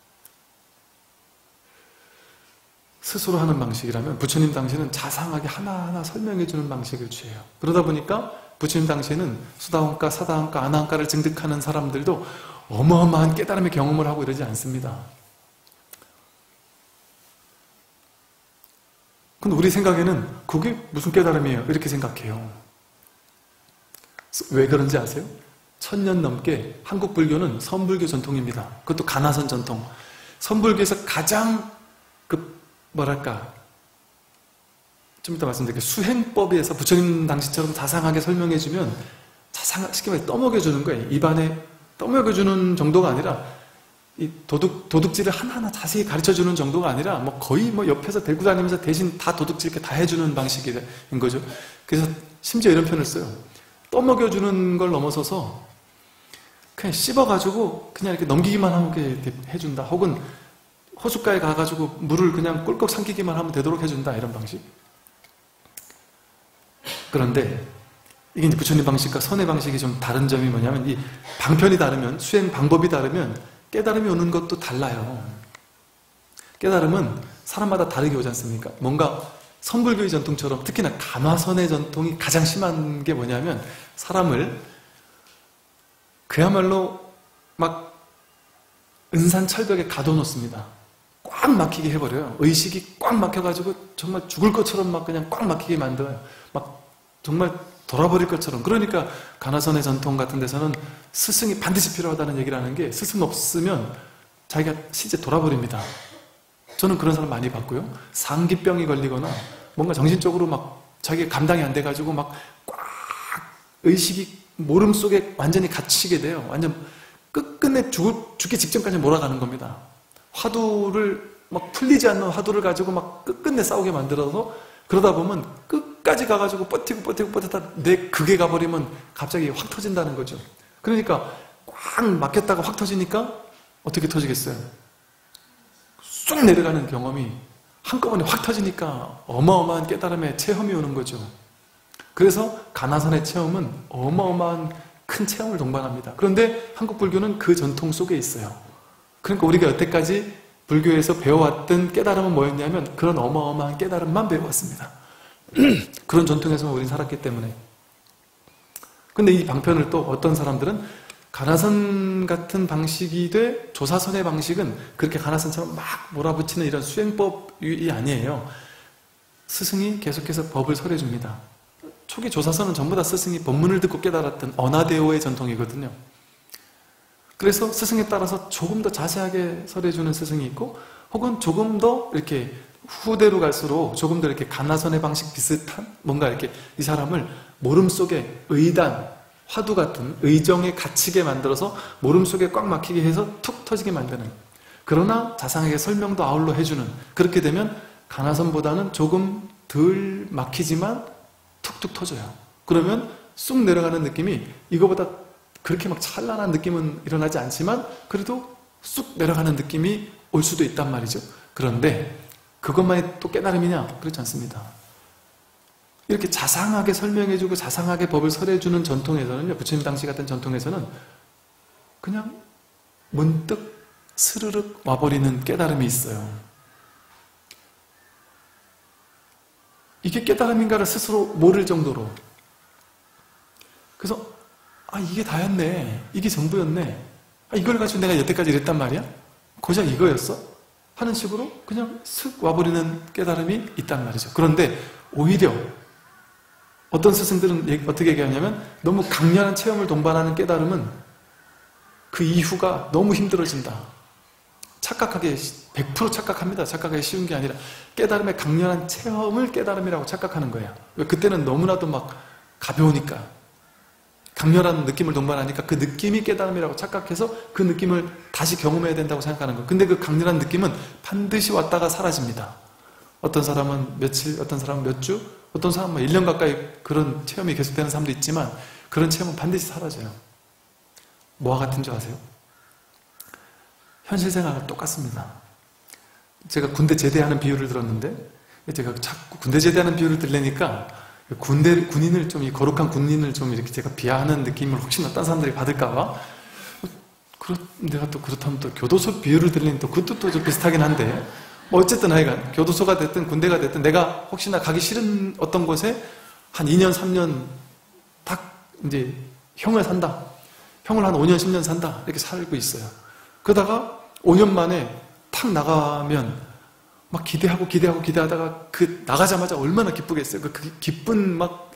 스스로 하는 방식이라면 부처님 당시에는 자상하게 하나하나 설명해주는 방식을 취해요. 그러다 보니까 부처님 당시에는 수다원가, 사다원가, 아나원가를 증득하는 사람들도 어마어마한 깨달음의 경험을 하고 이러지 않습니다. 근데 우리 생각에는 그게 무슨 깨달음이에요? 이렇게 생각해요. 왜 그런지 아세요? 천년 넘게 한국 불교는 선불교 전통입니다. 그것도 가나선 전통. 선불교에서 가장 그 뭐랄까, 좀 이따 말씀드릴게요. 수행법에서 부처님 당시처럼 자상하게 설명해주면 자상, 쉽게 말해 떠먹여주는 거예요. 입안에 떠먹여주는 정도가 아니라 이 도둑, 도둑질을 하나하나 자세히 가르쳐주는 정도가 아니라 뭐 거의 뭐 옆에서 데리고 다니면서 대신 다 도둑질 이렇게 다 해주는 방식인 거죠. 그래서 심지어 이런 표현을 써요. 떠먹여주는 걸 넘어서서 그냥 씹어가지고 그냥 이렇게 넘기기만 하게 이렇게 해준다. 혹은 호숫가에 가가지고 물을 그냥 꿀꺽 삼키기만 하면 되도록 해준다. 이런 방식. 그런데 이게 이제 부처님 방식과 선의 방식이 좀 다른 점이 뭐냐면 이 방편이 다르면, 수행 방법이 다르면 깨달음이 오는 것도 달라요. 깨달음은 사람마다 다르게 오지 않습니까? 뭔가 선불교의 전통처럼 특히나 간화선의 전통이 가장 심한 게 뭐냐면 사람을 그야말로 막 은산철벽에 가둬놓습니다. 꽉 막히게 해버려요. 의식이 꽉 막혀가지고 정말 죽을 것처럼 막 그냥 꽉 막히게 만들어요. 막 정말 돌아버릴 것처럼. 그러니까 간화선의 전통 같은 데서는 스승이 반드시 필요하다는 얘기를 하는 게, 스승 없으면 자기가 실제 돌아버립니다. 저는 그런 사람 많이 봤고요. 상기병이 걸리거나 뭔가 정신적으로 막 자기가 감당이 안 돼가지고 막 꽉 의식이 모름 속에 완전히 갇히게 돼요. 완전 끝끝내 죽을, 죽기 직전까지 몰아가는 겁니다. 화두를 막 풀리지 않는 화두를 가지고 막 끝끝내 싸우게 만들어서 그러다 보면 끝까지 가가지고 버티고 버티고 버티다 내 극에 가버리면 갑자기 확 터진다는 거죠. 그러니까 꽉 막혔다가 확 터지니까 어떻게 터지겠어요? 쑥 내려가는 경험이 한꺼번에 확 터지니까 어마어마한 깨달음의 체험이 오는 거죠. 그래서 가나선의 체험은 어마어마한 큰 체험을 동반합니다. 그런데 한국 불교는 그 전통 속에 있어요. 그러니까 우리가 여태까지 불교에서 배워왔던 깨달음은 뭐였냐면 그런 어마어마한 깨달음만 배워왔습니다. 그런 전통에서만 우리는 살았기 때문에. 근데 이 방편을 또 어떤 사람들은 가나선 같은 방식이 돼 조사선의 방식은 그렇게 가나선처럼 막 몰아붙이는 이런 수행법이 아니에요. 스승이 계속해서 법을 설해줍니다. 초기 조사선은 전부 다 스승이 법문을 듣고 깨달았던 어나대오의 전통이거든요. 그래서 스승에 따라서 조금 더 자세하게 설해주는 스승이 있고 혹은 조금 더 이렇게 후대로 갈수록 조금 더 이렇게 가나선의 방식 비슷한 뭔가 이렇게 이 사람을 모름 속에 의단, 화두 같은 의정에 갇히게 만들어서 모름 속에 꽉 막히게 해서 툭 터지게 만드는, 그러나 자상하게 설명도 아울러 해주는, 그렇게 되면 가나선보다는 조금 덜 막히지만 툭툭 터져요. 그러면 쑥 내려가는 느낌이 이거보다 그렇게 막 찬란한 느낌은 일어나지 않지만 그래도 쑥 내려가는 느낌이 올 수도 있단 말이죠. 그런데 그것만이 또 깨달음이냐? 그렇지 않습니다. 이렇게 자상하게 설명해주고 자상하게 법을 설해주는 전통에서는요, 부처님 당시 같은 전통에서는 그냥 문득 스르륵 와버리는 깨달음이 있어요. 이게 깨달음인가를 스스로 모를 정도로. 그래서 아 이게 다였네, 이게 전부였네, 아, 이걸 가지고 내가 여태까지 이랬단 말이야? 고작 이거였어? 하는 식으로 그냥 슥 와버리는 깨달음이 있단 말이죠. 그런데 오히려 어떤 스승들은 어떻게 얘기하냐면 너무 강렬한 체험을 동반하는 깨달음은 그 이후가 너무 힘들어진다. 착각하게 백 퍼센트 착각합니다. 착각하기 쉬운 게 아니라 깨달음의 강렬한 체험을 깨달음이라고 착각하는 거예요. 왜? 그때는 너무나도 막 가벼우니까, 강렬한 느낌을 동반하니까 그 느낌이 깨달음이라고 착각해서 그 느낌을 다시 경험해야 된다고 생각하는 거예요. 근데 그 강렬한 느낌은 반드시 왔다가 사라집니다. 어떤 사람은 며칠, 어떤 사람은 몇 주, 어떤 사람은 일 년 가까이 그런 체험이 계속되는 사람도 있지만 그런 체험은 반드시 사라져요. 뭐와 같은 줄 아세요? 현실 생활과 똑같습니다. 제가 군대 제대하는 비유를 들었는데 제가 자꾸 군대 제대하는 비유를 들으니까 군대, 군인을 좀, 이 거룩한 군인을 좀 이렇게 제가 비하하는 느낌을 혹시나 딴 사람들이 받을까봐, 그렇, 내가 또 그렇다면 또 교도소 비유를 들리니 또 그것도 또 좀 비슷하긴 한데, 뭐 어쨌든 하여간 교도소가 됐든 군대가 됐든 내가 혹시나 가기 싫은 어떤 곳에 한 이 년, 삼 년 딱 이제 형을 산다. 형을 한 오 년, 십 년 산다. 이렇게 살고 있어요. 그러다가 오 년 만에 탁 나가면 막 기대하고 기대하고 기대하다가 그 나가자마자 얼마나 기쁘겠어요. 그 기쁜 막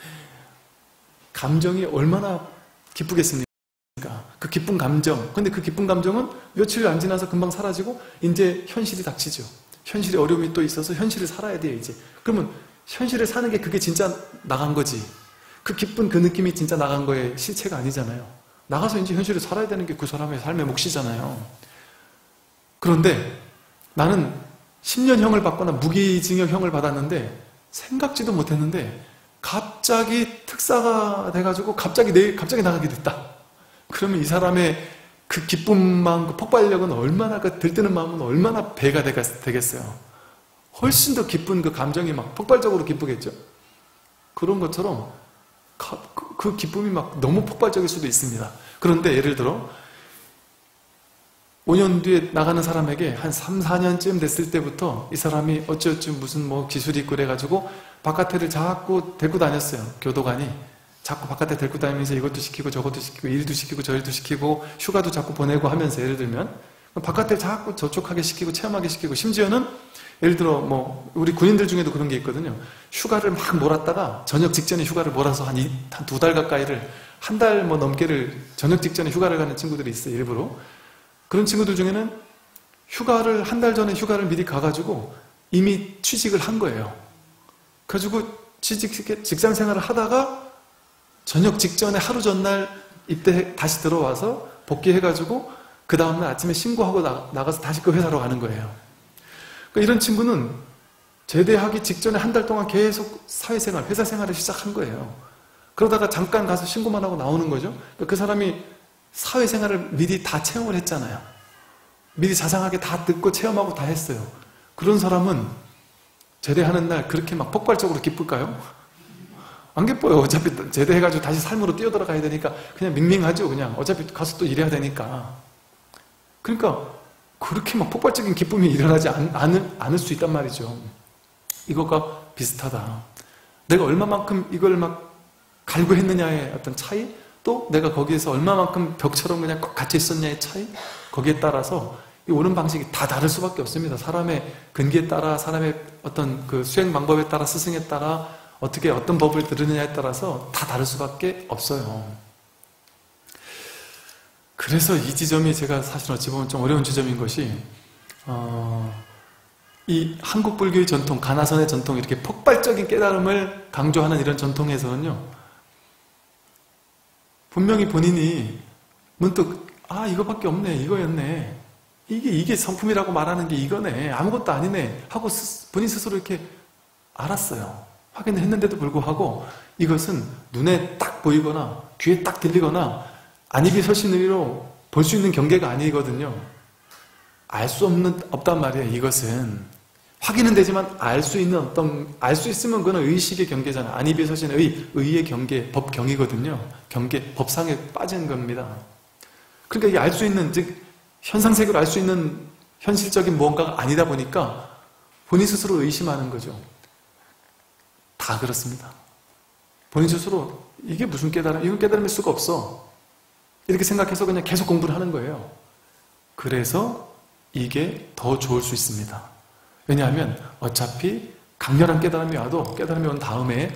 감정이 얼마나 기쁘겠습니까? 그 기쁜 감정. 근데 그 기쁜 감정은 며칠 안 지나서 금방 사라지고 이제 현실이 닥치죠. 현실에 어려움이 또 있어서 현실을 살아야 돼요, 이제. 그러면 현실을 사는 게 그게 진짜 나간 거지. 그 기쁜 그 느낌이 진짜 나간 거의 실체가 아니잖아요. 나가서 이제 현실을 살아야 되는 게 그 사람의 삶의 몫이잖아요. 그런데 나는 십 년형을 받거나 무기징역형을 받았는데 생각지도 못했는데 갑자기 특사가 돼가지고 갑자기 내일 갑자기 나가게 됐다. 그러면 이 사람의 그 기쁜 마음, 그 폭발력은 얼마나, 그 들뜨는 마음은 얼마나 배가 되겠어요. 훨씬 더 기쁜 그 감정이 막 폭발적으로 기쁘겠죠. 그런 것처럼 그 기쁨이 막 너무 폭발적일 수도 있습니다. 그런데 예를 들어 오 년 뒤에 나가는 사람에게 한 삼, 사 년쯤 됐을 때부터 이 사람이 어쩌어쩌 무슨 뭐 기술이 있고 그래가지고 바깥에를 자꾸 데리고 다녔어요. 교도관이 자꾸 바깥에 데리고 다니면서 이것도 시키고 저것도 시키고 일도 시키고 저 일도 시키고 휴가도 자꾸 보내고 하면서, 예를 들면 바깥에 자꾸 저촉하게 시키고 체험하게 시키고, 심지어는 예를 들어 뭐 우리 군인들 중에도 그런 게 있거든요. 휴가를 막 몰았다가 저녁 직전에 휴가를 몰아서 한 두 달 가까이를, 한 달 뭐 넘게를 저녁 직전에 휴가를 가는 친구들이 있어요. 일부러. 그런 친구들 중에는 휴가를 한 달 전에 휴가를 미리 가가지고 이미 취직을 한 거예요. 그래가지고 취직, 직장 생활을 하다가 저녁 직전에 하루 전날 입대 다시 들어와서 복귀해가지고 그 다음날 아침에 신고하고 나, 나가서 다시 그 회사로 가는 거예요. 그러니까 이런 친구는 제대하기 직전에 한 달 동안 계속 사회생활, 회사 생활을 시작한 거예요. 그러다가 잠깐 가서 신고만 하고 나오는 거죠. 그러니까 그 사람이 사회생활을 미리 다 체험을 했잖아요. 미리 자상하게 다 듣고 체험하고 다 했어요. 그런 사람은 제대하는 날 그렇게 막 폭발적으로 기쁠까요? 안 기뻐요. 어차피 제대해가지고 다시 삶으로 뛰어들어가야 되니까 그냥 밍밍하죠. 그냥 어차피 가서 또 일해야 되니까. 그러니까 그렇게 막 폭발적인 기쁨이 일어나지 않, 않을, 않을 수 있단 말이죠. 이것과 비슷하다. 내가 얼마만큼 이걸 막 갈구했느냐의 어떤 차이, 또 내가 거기에서 얼마만큼 벽처럼 그냥 꼭 갇혀 있었냐의 차이, 거기에 따라서 이 오는 방식이 다 다를 수밖에 없습니다. 사람의 근기에 따라, 사람의 어떤 그 수행 방법에 따라, 스승에 따라, 어떻게 어떤 법을 들으느냐에 따라서 다 다를 수밖에 없어요. 그래서 이 지점이 제가 사실 어찌 보면 좀 어려운 지점인 것이, 어, 이 한국 불교의 전통, 가나선의 전통, 이렇게 폭발적인 깨달음을 강조하는 이런 전통에서는요, 분명히 본인이 문득 아 이거밖에 없네, 이거였네, 이게 이게 성품이라고 말하는 게 이거네, 아무것도 아니네 하고 스, 본인 스스로 이렇게 알았어요. 확인을 했는데도 불구하고 이것은 눈에 딱 보이거나 귀에 딱 들리거나 안입이 설신의로 볼 수 있는 경계가 아니거든요. 알 수 없는 없단 말이에요. 이것은 확인은 되지만 알 수 있는 어떤, 알 수 있으면 그건 의식의 경계잖아요. 안입이 설신의 의, 의의 경계, 법경이거든요. 경계, 법상에 빠진 겁니다. 그러니까 이게 알 수 있는, 즉 현상세계로 알 수 있는 현실적인 무언가가 아니다 보니까 본인 스스로 의심하는 거죠. 다 그렇습니다. 본인 스스로 이게 무슨 깨달음, 이건 깨달음일 수가 없어, 이렇게 생각해서 그냥 계속 공부를 하는 거예요. 그래서 이게 더 좋을 수 있습니다. 왜냐하면 어차피 강렬한 깨달음이 와도, 깨달음이 온 다음에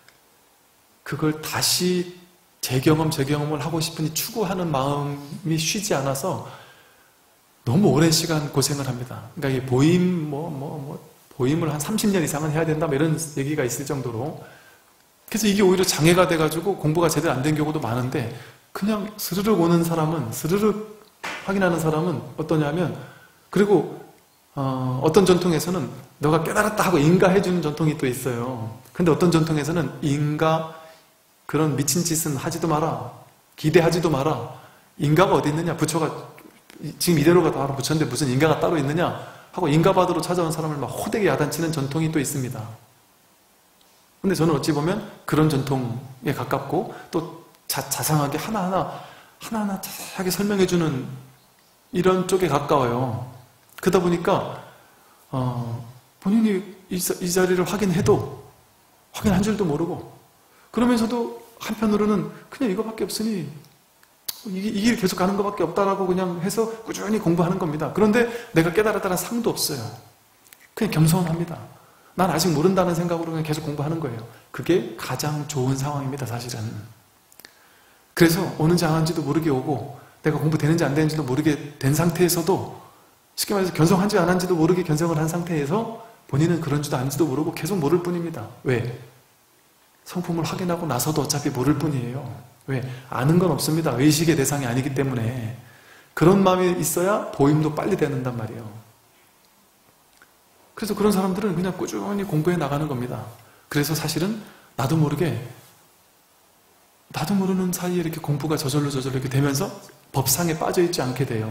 그걸 다시 재경험, 재경험을 하고 싶으니 추구하는 마음이 쉬지 않아서 너무 오랜 시간 고생을 합니다. 그러니까 이 보임, 뭐, 뭐, 뭐, 보임을 한 삼십 년 이상은 해야 된다, 뭐 이런 얘기가 있을 정도로. 그래서 이게 오히려 장애가 돼가지고 공부가 제대로 안 된 경우도 많은데, 그냥 스르륵 오는 사람은, 스르륵 확인하는 사람은 어떠냐면, 그리고 어, 어떤 전통에서는 너가 깨달았다 하고 인가해주는 전통이 또 있어요. 근데 어떤 전통에서는 인가, 그런 미친 짓은 하지도 마라, 기대하지도 마라, 인가가 어디 있느냐, 부처가 지금 이대로가 다 부처인데 무슨 인가가 따로 있느냐 하고 인가받으러 찾아온 사람을 막 호되게 야단치는 전통이 또 있습니다. 근데 저는 어찌 보면 그런 전통에 가깝고, 또 자, 자상하게 하나하나 하나하나 자세하게 설명해주는 이런 쪽에 가까워요. 그러다 보니까 어, 본인이 이, 이 자리를 확인해도 확인한 줄도 모르고, 그러면서도 한편으로는 그냥 이거밖에 없으니 이, 이 길 계속 가는 것밖에 없다라고 그냥 해서 꾸준히 공부하는 겁니다. 그런데 내가 깨달았다는 상도 없어요. 그냥 겸손합니다. 난 아직 모른다는 생각으로 그냥 계속 공부하는 거예요. 그게 가장 좋은 상황입니다, 사실은. 그래서 오는지 안 오는지도 모르게 오고, 내가 공부되는지 안 되는지도 모르게 된 상태에서도, 쉽게 말해서 견성한지 안 한지도 모르게 견성을 한 상태에서 본인은 그런지도 아닌지도 모르고 계속 모를 뿐입니다. 왜? 성품을 확인하고 나서도 어차피 모를 뿐이에요. 왜? 아는 건 없습니다. 의식의 대상이 아니기 때문에. 그런 마음이 있어야 보임도 빨리 되는단 말이에요. 그래서 그런 사람들은 그냥 꾸준히 공부해 나가는 겁니다. 그래서 사실은 나도 모르게, 나도 모르는 사이에 이렇게 공부가 저절로 저절로 이렇게 되면서 법상에 빠져있지 않게 돼요.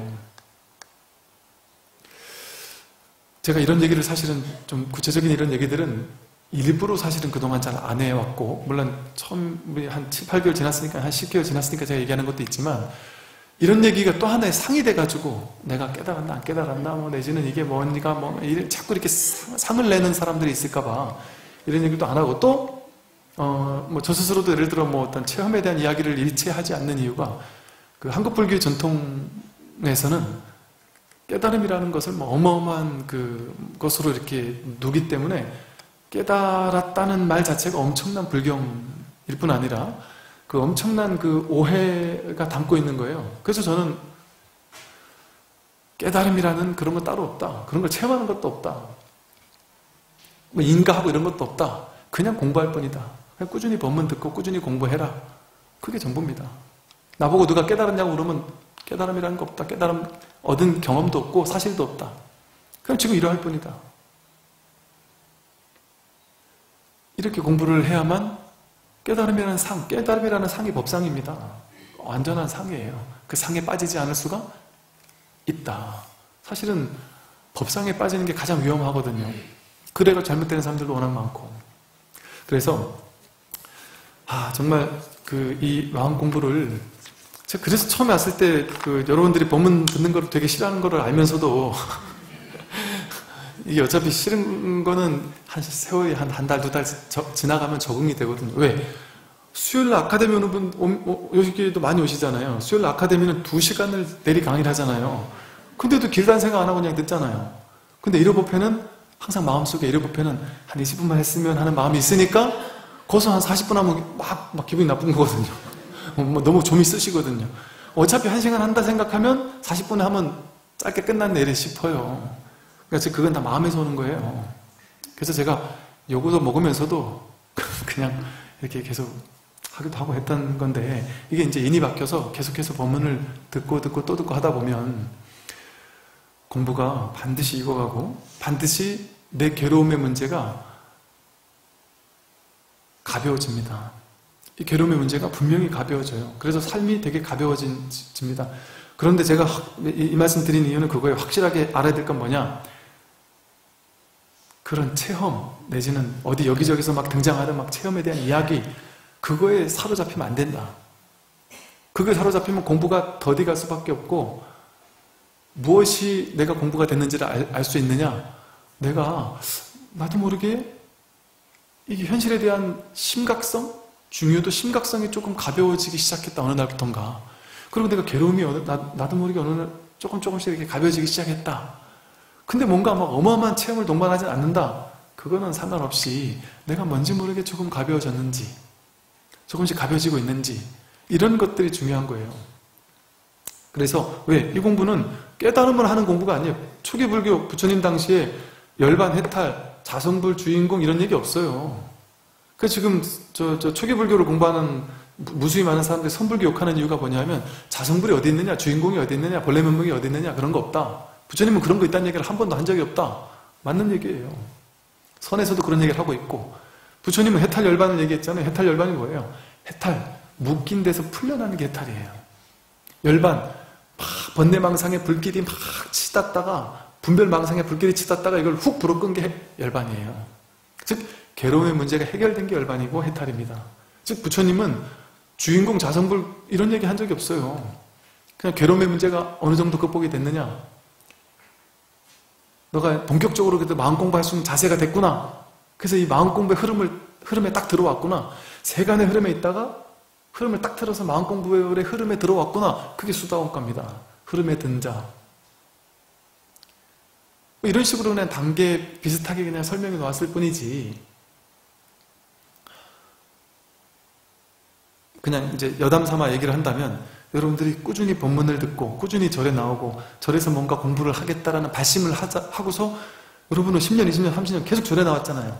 제가 이런 얘기를 사실은 좀 구체적인 이런 얘기들은 일부러 사실은 그동안 잘 안 해왔고, 물론 처음 한 칠, 팔 개월 지났으니까, 한 십 개월 지났으니까 제가 얘기하는 것도 있지만, 이런 얘기가 또 하나의 상이 돼가지고 내가 깨달았나 안 깨달았나, 뭐 내지는 이게 뭔가 뭐 자꾸 이렇게 상을 내는 사람들이 있을까봐 이런 얘기도 안 하고, 또 어, 뭐 저 스스로도 예를 들어 뭐 어떤 체험에 대한 이야기를 일체 하지 않는 이유가, 그 한국 불교 전통에서는 깨달음이라는 것을 뭐 어마어마한 그 것으로 이렇게 두기 때문에, 깨달았다는 말 자체가 엄청난 불경일 뿐 아니라 그 엄청난 그 오해가 담고 있는 거예요. 그래서 저는 깨달음이라는 그런 거 따로 없다, 그런 걸 체험하는 것도 없다, 뭐 인가하고 이런 것도 없다, 그냥 공부할 뿐이다, 그냥 꾸준히 법문 듣고 꾸준히 공부해라, 그게 전부입니다. 나보고 누가 깨달았냐고 그러면 깨달음이라는 거 없다. 깨달음 얻은 경험도 없고 사실도 없다. 그냥 지금 이러할 뿐이다. 이렇게 공부를 해야만 깨달음이라는 상, 깨달음이라는 상이 법상입니다. 완전한 상이에요. 그 상에 빠지지 않을 수가 있다. 사실은 법상에 빠지는 게 가장 위험하거든요. 그래가 잘못되는 사람들도 워낙 많고. 그래서 아 정말 그 이 마음 공부를 제가 그래서 처음에 왔을 때 그 여러분들이 법문 듣는 걸 되게 싫어하는 걸 알면서도 이게 어차피 싫은 거는 한 세월이 한 한 달, 두 달 지나가면 적응이 되거든요. 왜? 수요일 아카데미 오는 분, 여기도 많이 오시잖아요. 수요일 아카데미는 두 시간을 내리 강의를 하잖아요. 근데도 길다는 생각 안 하고 그냥 듣잖아요. 근데 일요법회는 항상 마음속에 일요법회는 한 이십 분만 했으면 하는 마음이 있으니까 거기서 한 사십 분 하면 막, 막 기분이 나쁜 거거든요. 뭐 너무 좀이 쓰시거든요. 어차피 한 시간 한다 생각하면 사십 분에 하면 짧게 끝났네 이래 싶어요. 그래서 그건 다 마음에서 오는 거예요. 그래서 제가 요거도 먹으면서도 그냥 이렇게 계속 하기도 하고 했던 건데 이게 이제 인이 바뀌어서 계속해서 법문을 듣고 듣고 또 듣고 하다 보면 공부가 반드시 익어가고 반드시 내 괴로움의 문제가 가벼워집니다. 이 괴로움의 문제가 분명히 가벼워져요. 그래서 삶이 되게 가벼워집니다. 그런데 제가 이 말씀 드린 이유는 그거예요. 확실하게 알아야 될 건 뭐냐? 그런 체험 내지는 어디 여기저기서 막 등장하는 막 체험에 대한 이야기 그거에 사로잡히면 안 된다. 그거에 사로잡히면 공부가 더디 갈 수밖에 없고 무엇이 내가 공부가 됐는지를 알 수 있느냐? 내가 나도 모르게 이게 현실에 대한 심각성, 중요도 심각성이 조금 가벼워지기 시작했다. 어느 날부터인가. 그리고 내가 괴로움이 어느, 나, 나도 모르게 어느 날 조금 조금씩 이렇게 가벼워지기 시작했다. 근데 뭔가 막 어마어마한 체험을 동반하지 않는다. 그거는 상관없이 내가 뭔지 모르게 조금 가벼워졌는지 조금씩 가벼워지고 있는지 이런 것들이 중요한 거예요. 그래서 왜? 이 공부는 깨달음을 하는 공부가 아니에요. 초기 불교 부처님 당시에 열반, 해탈, 자성불, 주인공 이런 얘기 없어요. 그 지금 저, 저 초기 불교를 공부하는 무수히 많은 사람들이 선불교 욕하는 이유가 뭐냐면 자성불이 어디 있느냐, 주인공이 어디 있느냐, 본래 면목이 어디 있느냐 그런 거 없다. 부처님은 그런 거 있다는 얘기를 한 번도 한 적이 없다. 맞는 얘기예요. 선에서도 그런 얘기를 하고 있고 부처님은 해탈 열반을 얘기했잖아요. 해탈 열반이 뭐예요? 해탈, 묶인 데서 풀려나는 게 해탈이에요. 열반, 막 번뇌망상에 불길이 막 치닫다가 분별망상에 불길이 치닫다가 이걸 훅 불어 끈 게 열반이에요. 즉 괴로움의 문제가 해결된 게 열반이고 해탈입니다. 즉 부처님은 주인공 자성불 이런 얘기 한 적이 없어요. 그냥 괴로움의 문제가 어느 정도 극복이 됐느냐, 너가 본격적으로 그래도 마음 공부할 수 있는 자세가 됐구나, 그래서 이 마음 공부의 흐름을, 흐름에 딱 들어왔구나, 세간의 흐름에 있다가 흐름을 딱 틀어서 마음 공부의 흐름에 들어왔구나, 그게 수다원가입니다. 흐름에 든 자. 이런 식으로 그냥 단계 비슷하게 그냥 설명해 놓았을 뿐이지, 그냥 이제 여담 삼아 얘기를 한다면 여러분들이 꾸준히 법문을 듣고 꾸준히 절에 나오고 절에서 뭔가 공부를 하겠다라는 발심을 하자, 하고서 여러분은 십 년, 이십 년, 삼십 년 계속 절에 나왔잖아요.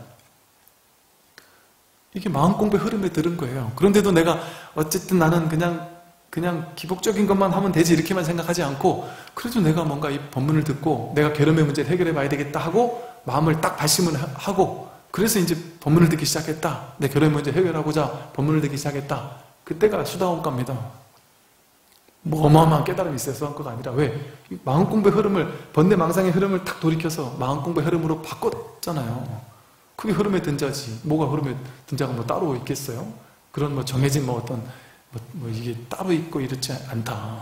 이게 마음 공부의 흐름에 들은 거예요. 그런데도 내가 어쨌든 나는 그냥 그냥 기복적인 것만 하면 되지 이렇게만 생각하지 않고 그래도 내가 뭔가 이 법문을 듣고 내가 괴로움의 문제를 해결해 봐야 되겠다 하고 마음을 딱 발심을 하고 그래서 이제 법문을 듣기 시작했다. 내 괴로움의 문제 해결하고자 법문을 듣기 시작했다. 그때가 수다원가입니다. 뭐 어마어마한 깨달음이 있어서 한 거가 아니라 왜? 마음 공부의 흐름을, 번뇌망상의 흐름을 탁 돌이켜서 마음 공부의 흐름으로 바꿨잖아요. 그게 흐름에 든 자지. 뭐가 흐름에 든 자가 뭐 따로 있겠어요? 그런 뭐 정해진 뭐 어떤 뭐, 뭐 이게 따로 있고 이렇지 않다.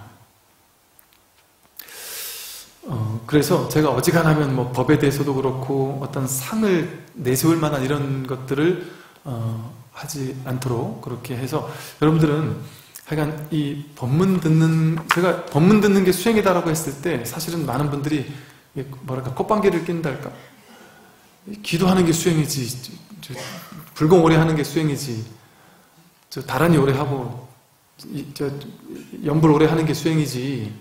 어, 그래서 제가 어지간하면 뭐 법에 대해서도 그렇고 어떤 상을 내세울 만한 이런 것들을 어, 하지 않도록 그렇게 해서 여러분들은 하여간 이 법문 듣는, 제가 법문 듣는 게 수행이다라고 했을 때 사실은 많은 분들이 뭐랄까 콧방귀를 낀달까? 기도하는 게 수행이지, 저, 불공 오래 하는 게 수행이지, 저 다란이 오래 하고 저 연불 오래 하는 게 수행이지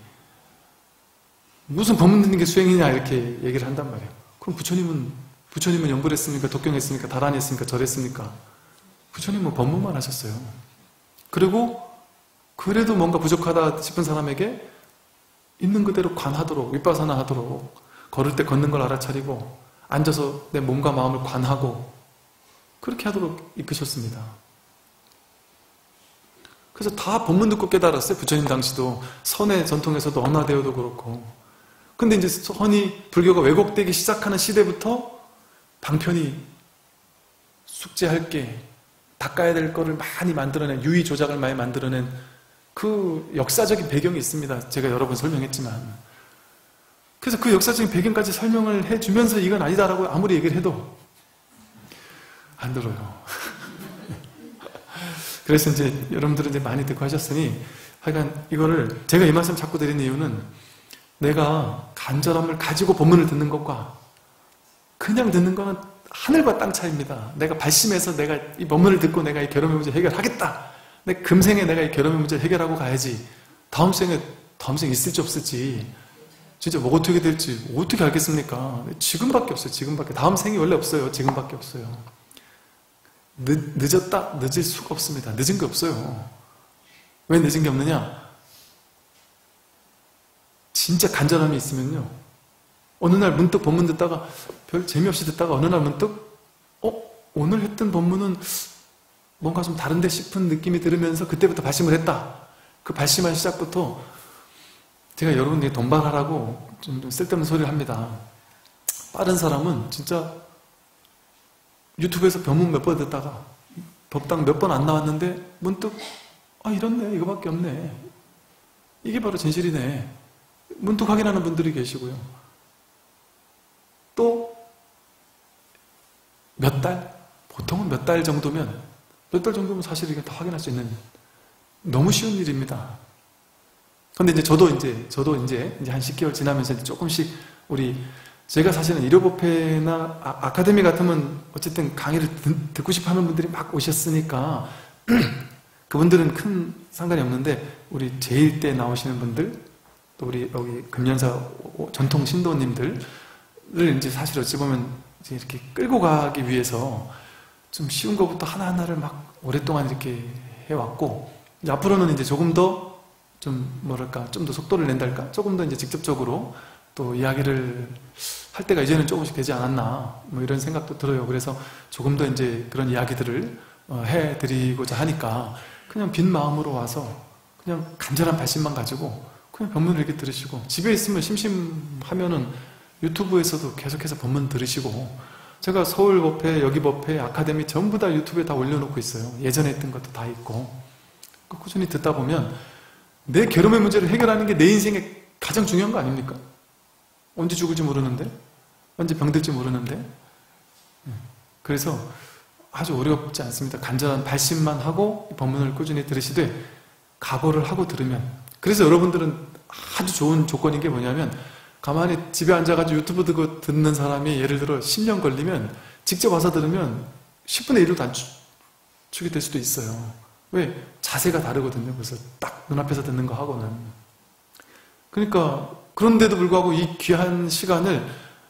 무슨 법문 듣는 게 수행이냐 이렇게 얘기를 한단 말이에요. 그럼 부처님은 부처님은 연불했습니까? 독경했습니까? 다란이 했습니까? 절했습니까? 부처님은 법문만 하셨어요. 그리고 그래도 뭔가 부족하다 싶은 사람에게 있는 그대로 관하도록, 윗바사나 하도록, 걸을 때 걷는 걸 알아차리고, 앉아서 내 몸과 마음을 관하고, 그렇게 하도록 이끄셨습니다. 그래서 다 법문 듣고 깨달았어요. 부처님 당시도. 선의 전통에서도 언화대어도 그렇고. 근데 이제 선이, 불교가 왜곡되기 시작하는 시대부터 방편이 숙제할 게, 닦아야 될 거를 많이 만들어낸, 유의 조작을 많이 만들어낸 그 역사적인 배경이 있습니다. 제가 여러 번 설명했지만. 그래서 그 역사적인 배경까지 설명을 해주면서 이건 아니다라고 아무리 얘기를 해도 안 들어요. 그래서 이제 여러분들은 이제 많이 듣고 하셨으니, 하여간 이거를 제가 이 말씀 자꾸 드리는 이유는, 내가 간절함을 가지고 법문을 듣는 것과 그냥 듣는 거는 하늘과 땅 차이입니다. 내가 발심해서 내가 이 법문을 듣고 내가 이 결혼의 문제 해결하겠다. 내 금생에 내가 이 결혼의 문제를 해결하고 가야지. 다음 생에, 다음 생에 있을지 없을지, 진짜 뭐 어떻게 될지 어떻게 알겠습니까? 지금밖에 없어요. 지금밖에. 다음 생이 원래 없어요. 지금밖에 없어요. 늦, 늦었다? 늦을 수가 없습니다. 늦은 게 없어요. 왜 늦은 게 없느냐? 진짜 간절함이 있으면요, 어느 날 문득 법문 듣다가 별 재미없이 듣다가 어느 날 문득 어? 오늘 했던 법문은 뭔가 좀 다른데 싶은 느낌이 들으면서 그때부터 발심을 했다. 그 발심한 시작부터 제가 여러분들이 돈발하라고 좀 쓸데없는 소리를 합니다. 빠른 사람은 진짜 유튜브에서 법문 몇 번 듣다가 법당 몇 번 안 나왔는데 문득 아 이렇네, 이거밖에 없네, 이게 바로 진실이네, 문득 확인하는 분들이 계시고요. 또 몇 달? 보통은 몇 달 정도면, 몇 달 정도면 사실 이게 다 확인할 수 있는 너무 쉬운 일입니다. 근데 이제 저도 이제, 저도 이제, 이제 한 십 개월 지나면서 이제 조금씩 우리, 제가 사실은 일요법회나 아, 아카데미 같으면 어쨌든 강의를 듣, 듣고 싶어 하는 분들이 막 오셨으니까 그분들은 큰 상관이 없는데, 우리 제일 때 나오시는 분들, 또 우리 여기 금연사 전통 신도님들을 이제 사실 어찌 보면 이제 이렇게 끌고 가기 위해서 좀 쉬운 것부터 하나하나를 막 오랫동안 이렇게 해왔고, 이제 앞으로는 이제 조금 더 좀 뭐랄까, 좀 더 속도를 낸달까? 조금 더 이제 직접적으로 또 이야기를 할 때가 이제는 조금씩 되지 않았나, 뭐 이런 생각도 들어요. 그래서 조금 더 이제 그런 이야기들을 해드리고자 하니까 그냥 빈 마음으로 와서 그냥 간절한 발심만 가지고 그냥 법문을 이렇게 들으시고, 집에 있으면 심심하면은 유튜브에서도 계속해서 법문 들으시고, 제가 서울법회, 여기법회, 아카데미 전부 다 유튜브에 다 올려놓고 있어요. 예전에 했던 것도 다 있고. 꾸준히 듣다 보면 내 결혼의 문제를 해결하는 게 내 인생에 가장 중요한 거 아닙니까? 언제 죽을지 모르는데, 언제 병들지 모르는데. 그래서 아주 어렵지 않습니다. 간절한 발심만 하고 법문을 꾸준히 들으시되 각오를 하고 들으면. 그래서 여러분들은 아주 좋은 조건인 게 뭐냐면, 가만히 집에 앉아가지고 유튜브 듣고 듣는 사람이 예를 들어 십 년 걸리면 직접 와서 들으면 십분의 일도 단축이 될 수도 있어요. 왜? 자세가 다르거든요. 그래서 딱 눈앞에서 듣는 거 하고는. 그러니까 그런데도 불구하고 이 귀한 시간을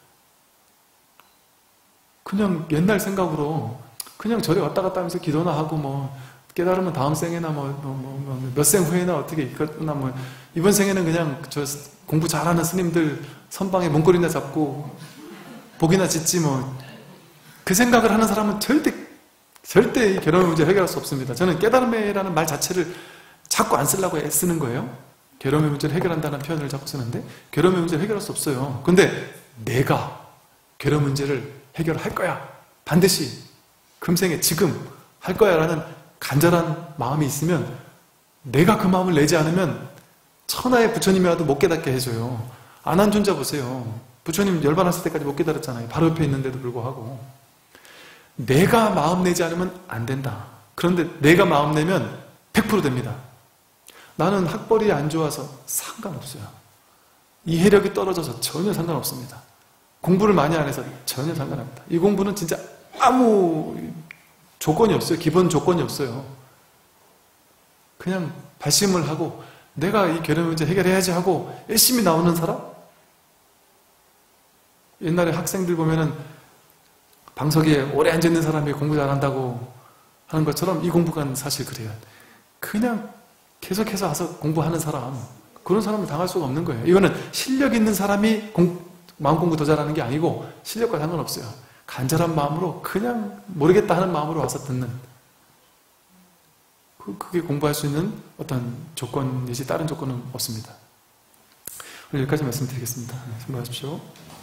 그냥 옛날 생각으로 그냥 절에 왔다 갔다 하면서 기도나 하고, 뭐 깨달으면 다음 생에나 뭐 몇 생 후에나 어떻게 있거나, 뭐 이번 생에는 그냥 저 공부 잘하는 스님들 선방에 문고리나 잡고 복이나 짓지, 뭐 그 생각을 하는 사람은 절대 절대 이 결혼의 문제를 해결할 수 없습니다. 저는 깨달음이라는 말 자체를 자꾸 안 쓰려고 애쓰는 거예요. 결혼의 문제를 해결한다는 표현을 자꾸 쓰는데 결혼의 문제를 해결할 수 없어요. 근데 내가 결혼 문제를 해결할 거야, 반드시 금생에 지금 할 거야 라는 간절한 마음이 있으면, 내가 그 마음을 내지 않으면 천하의 부처님이 와도 못 깨닫게 해줘요. 안한존자 보세요. 부처님 열반했을 때까지 못 깨달았잖아요. 바로 옆에 있는데도 불구하고. 내가 마음 내지 않으면 안 된다. 그런데 내가 마음 내면 백 퍼센트 됩니다. 나는 학벌이 안 좋아서 상관없어요. 이해력이 떨어져서 전혀 상관없습니다. 공부를 많이 안 해서 전혀 상관없다. 이 공부는 진짜 아무 조건이 없어요. 기본 조건이 없어요. 그냥 발심을 하고 내가 이 결혼 문제 해결해야지 하고 열심히 나오는 사람? 옛날에 학생들 보면은 방석에 오래 앉아있는 사람이 공부 잘한다고 하는 것처럼 이 공부가 사실 그래요. 그냥 계속해서 와서 공부하는 사람, 그런 사람을 당할 수가 없는 거예요. 이거는 실력 있는 사람이 공, 마음 공부 더 잘하는 게 아니고 실력과 상관없어요. 간절한 마음으로 그냥 모르겠다 하는 마음으로 와서 듣는, 그게 공부할 수 있는 어떤 조건이지 다른 조건은 없습니다. 오늘 여기까지 말씀드리겠습니다. 참고하십시오.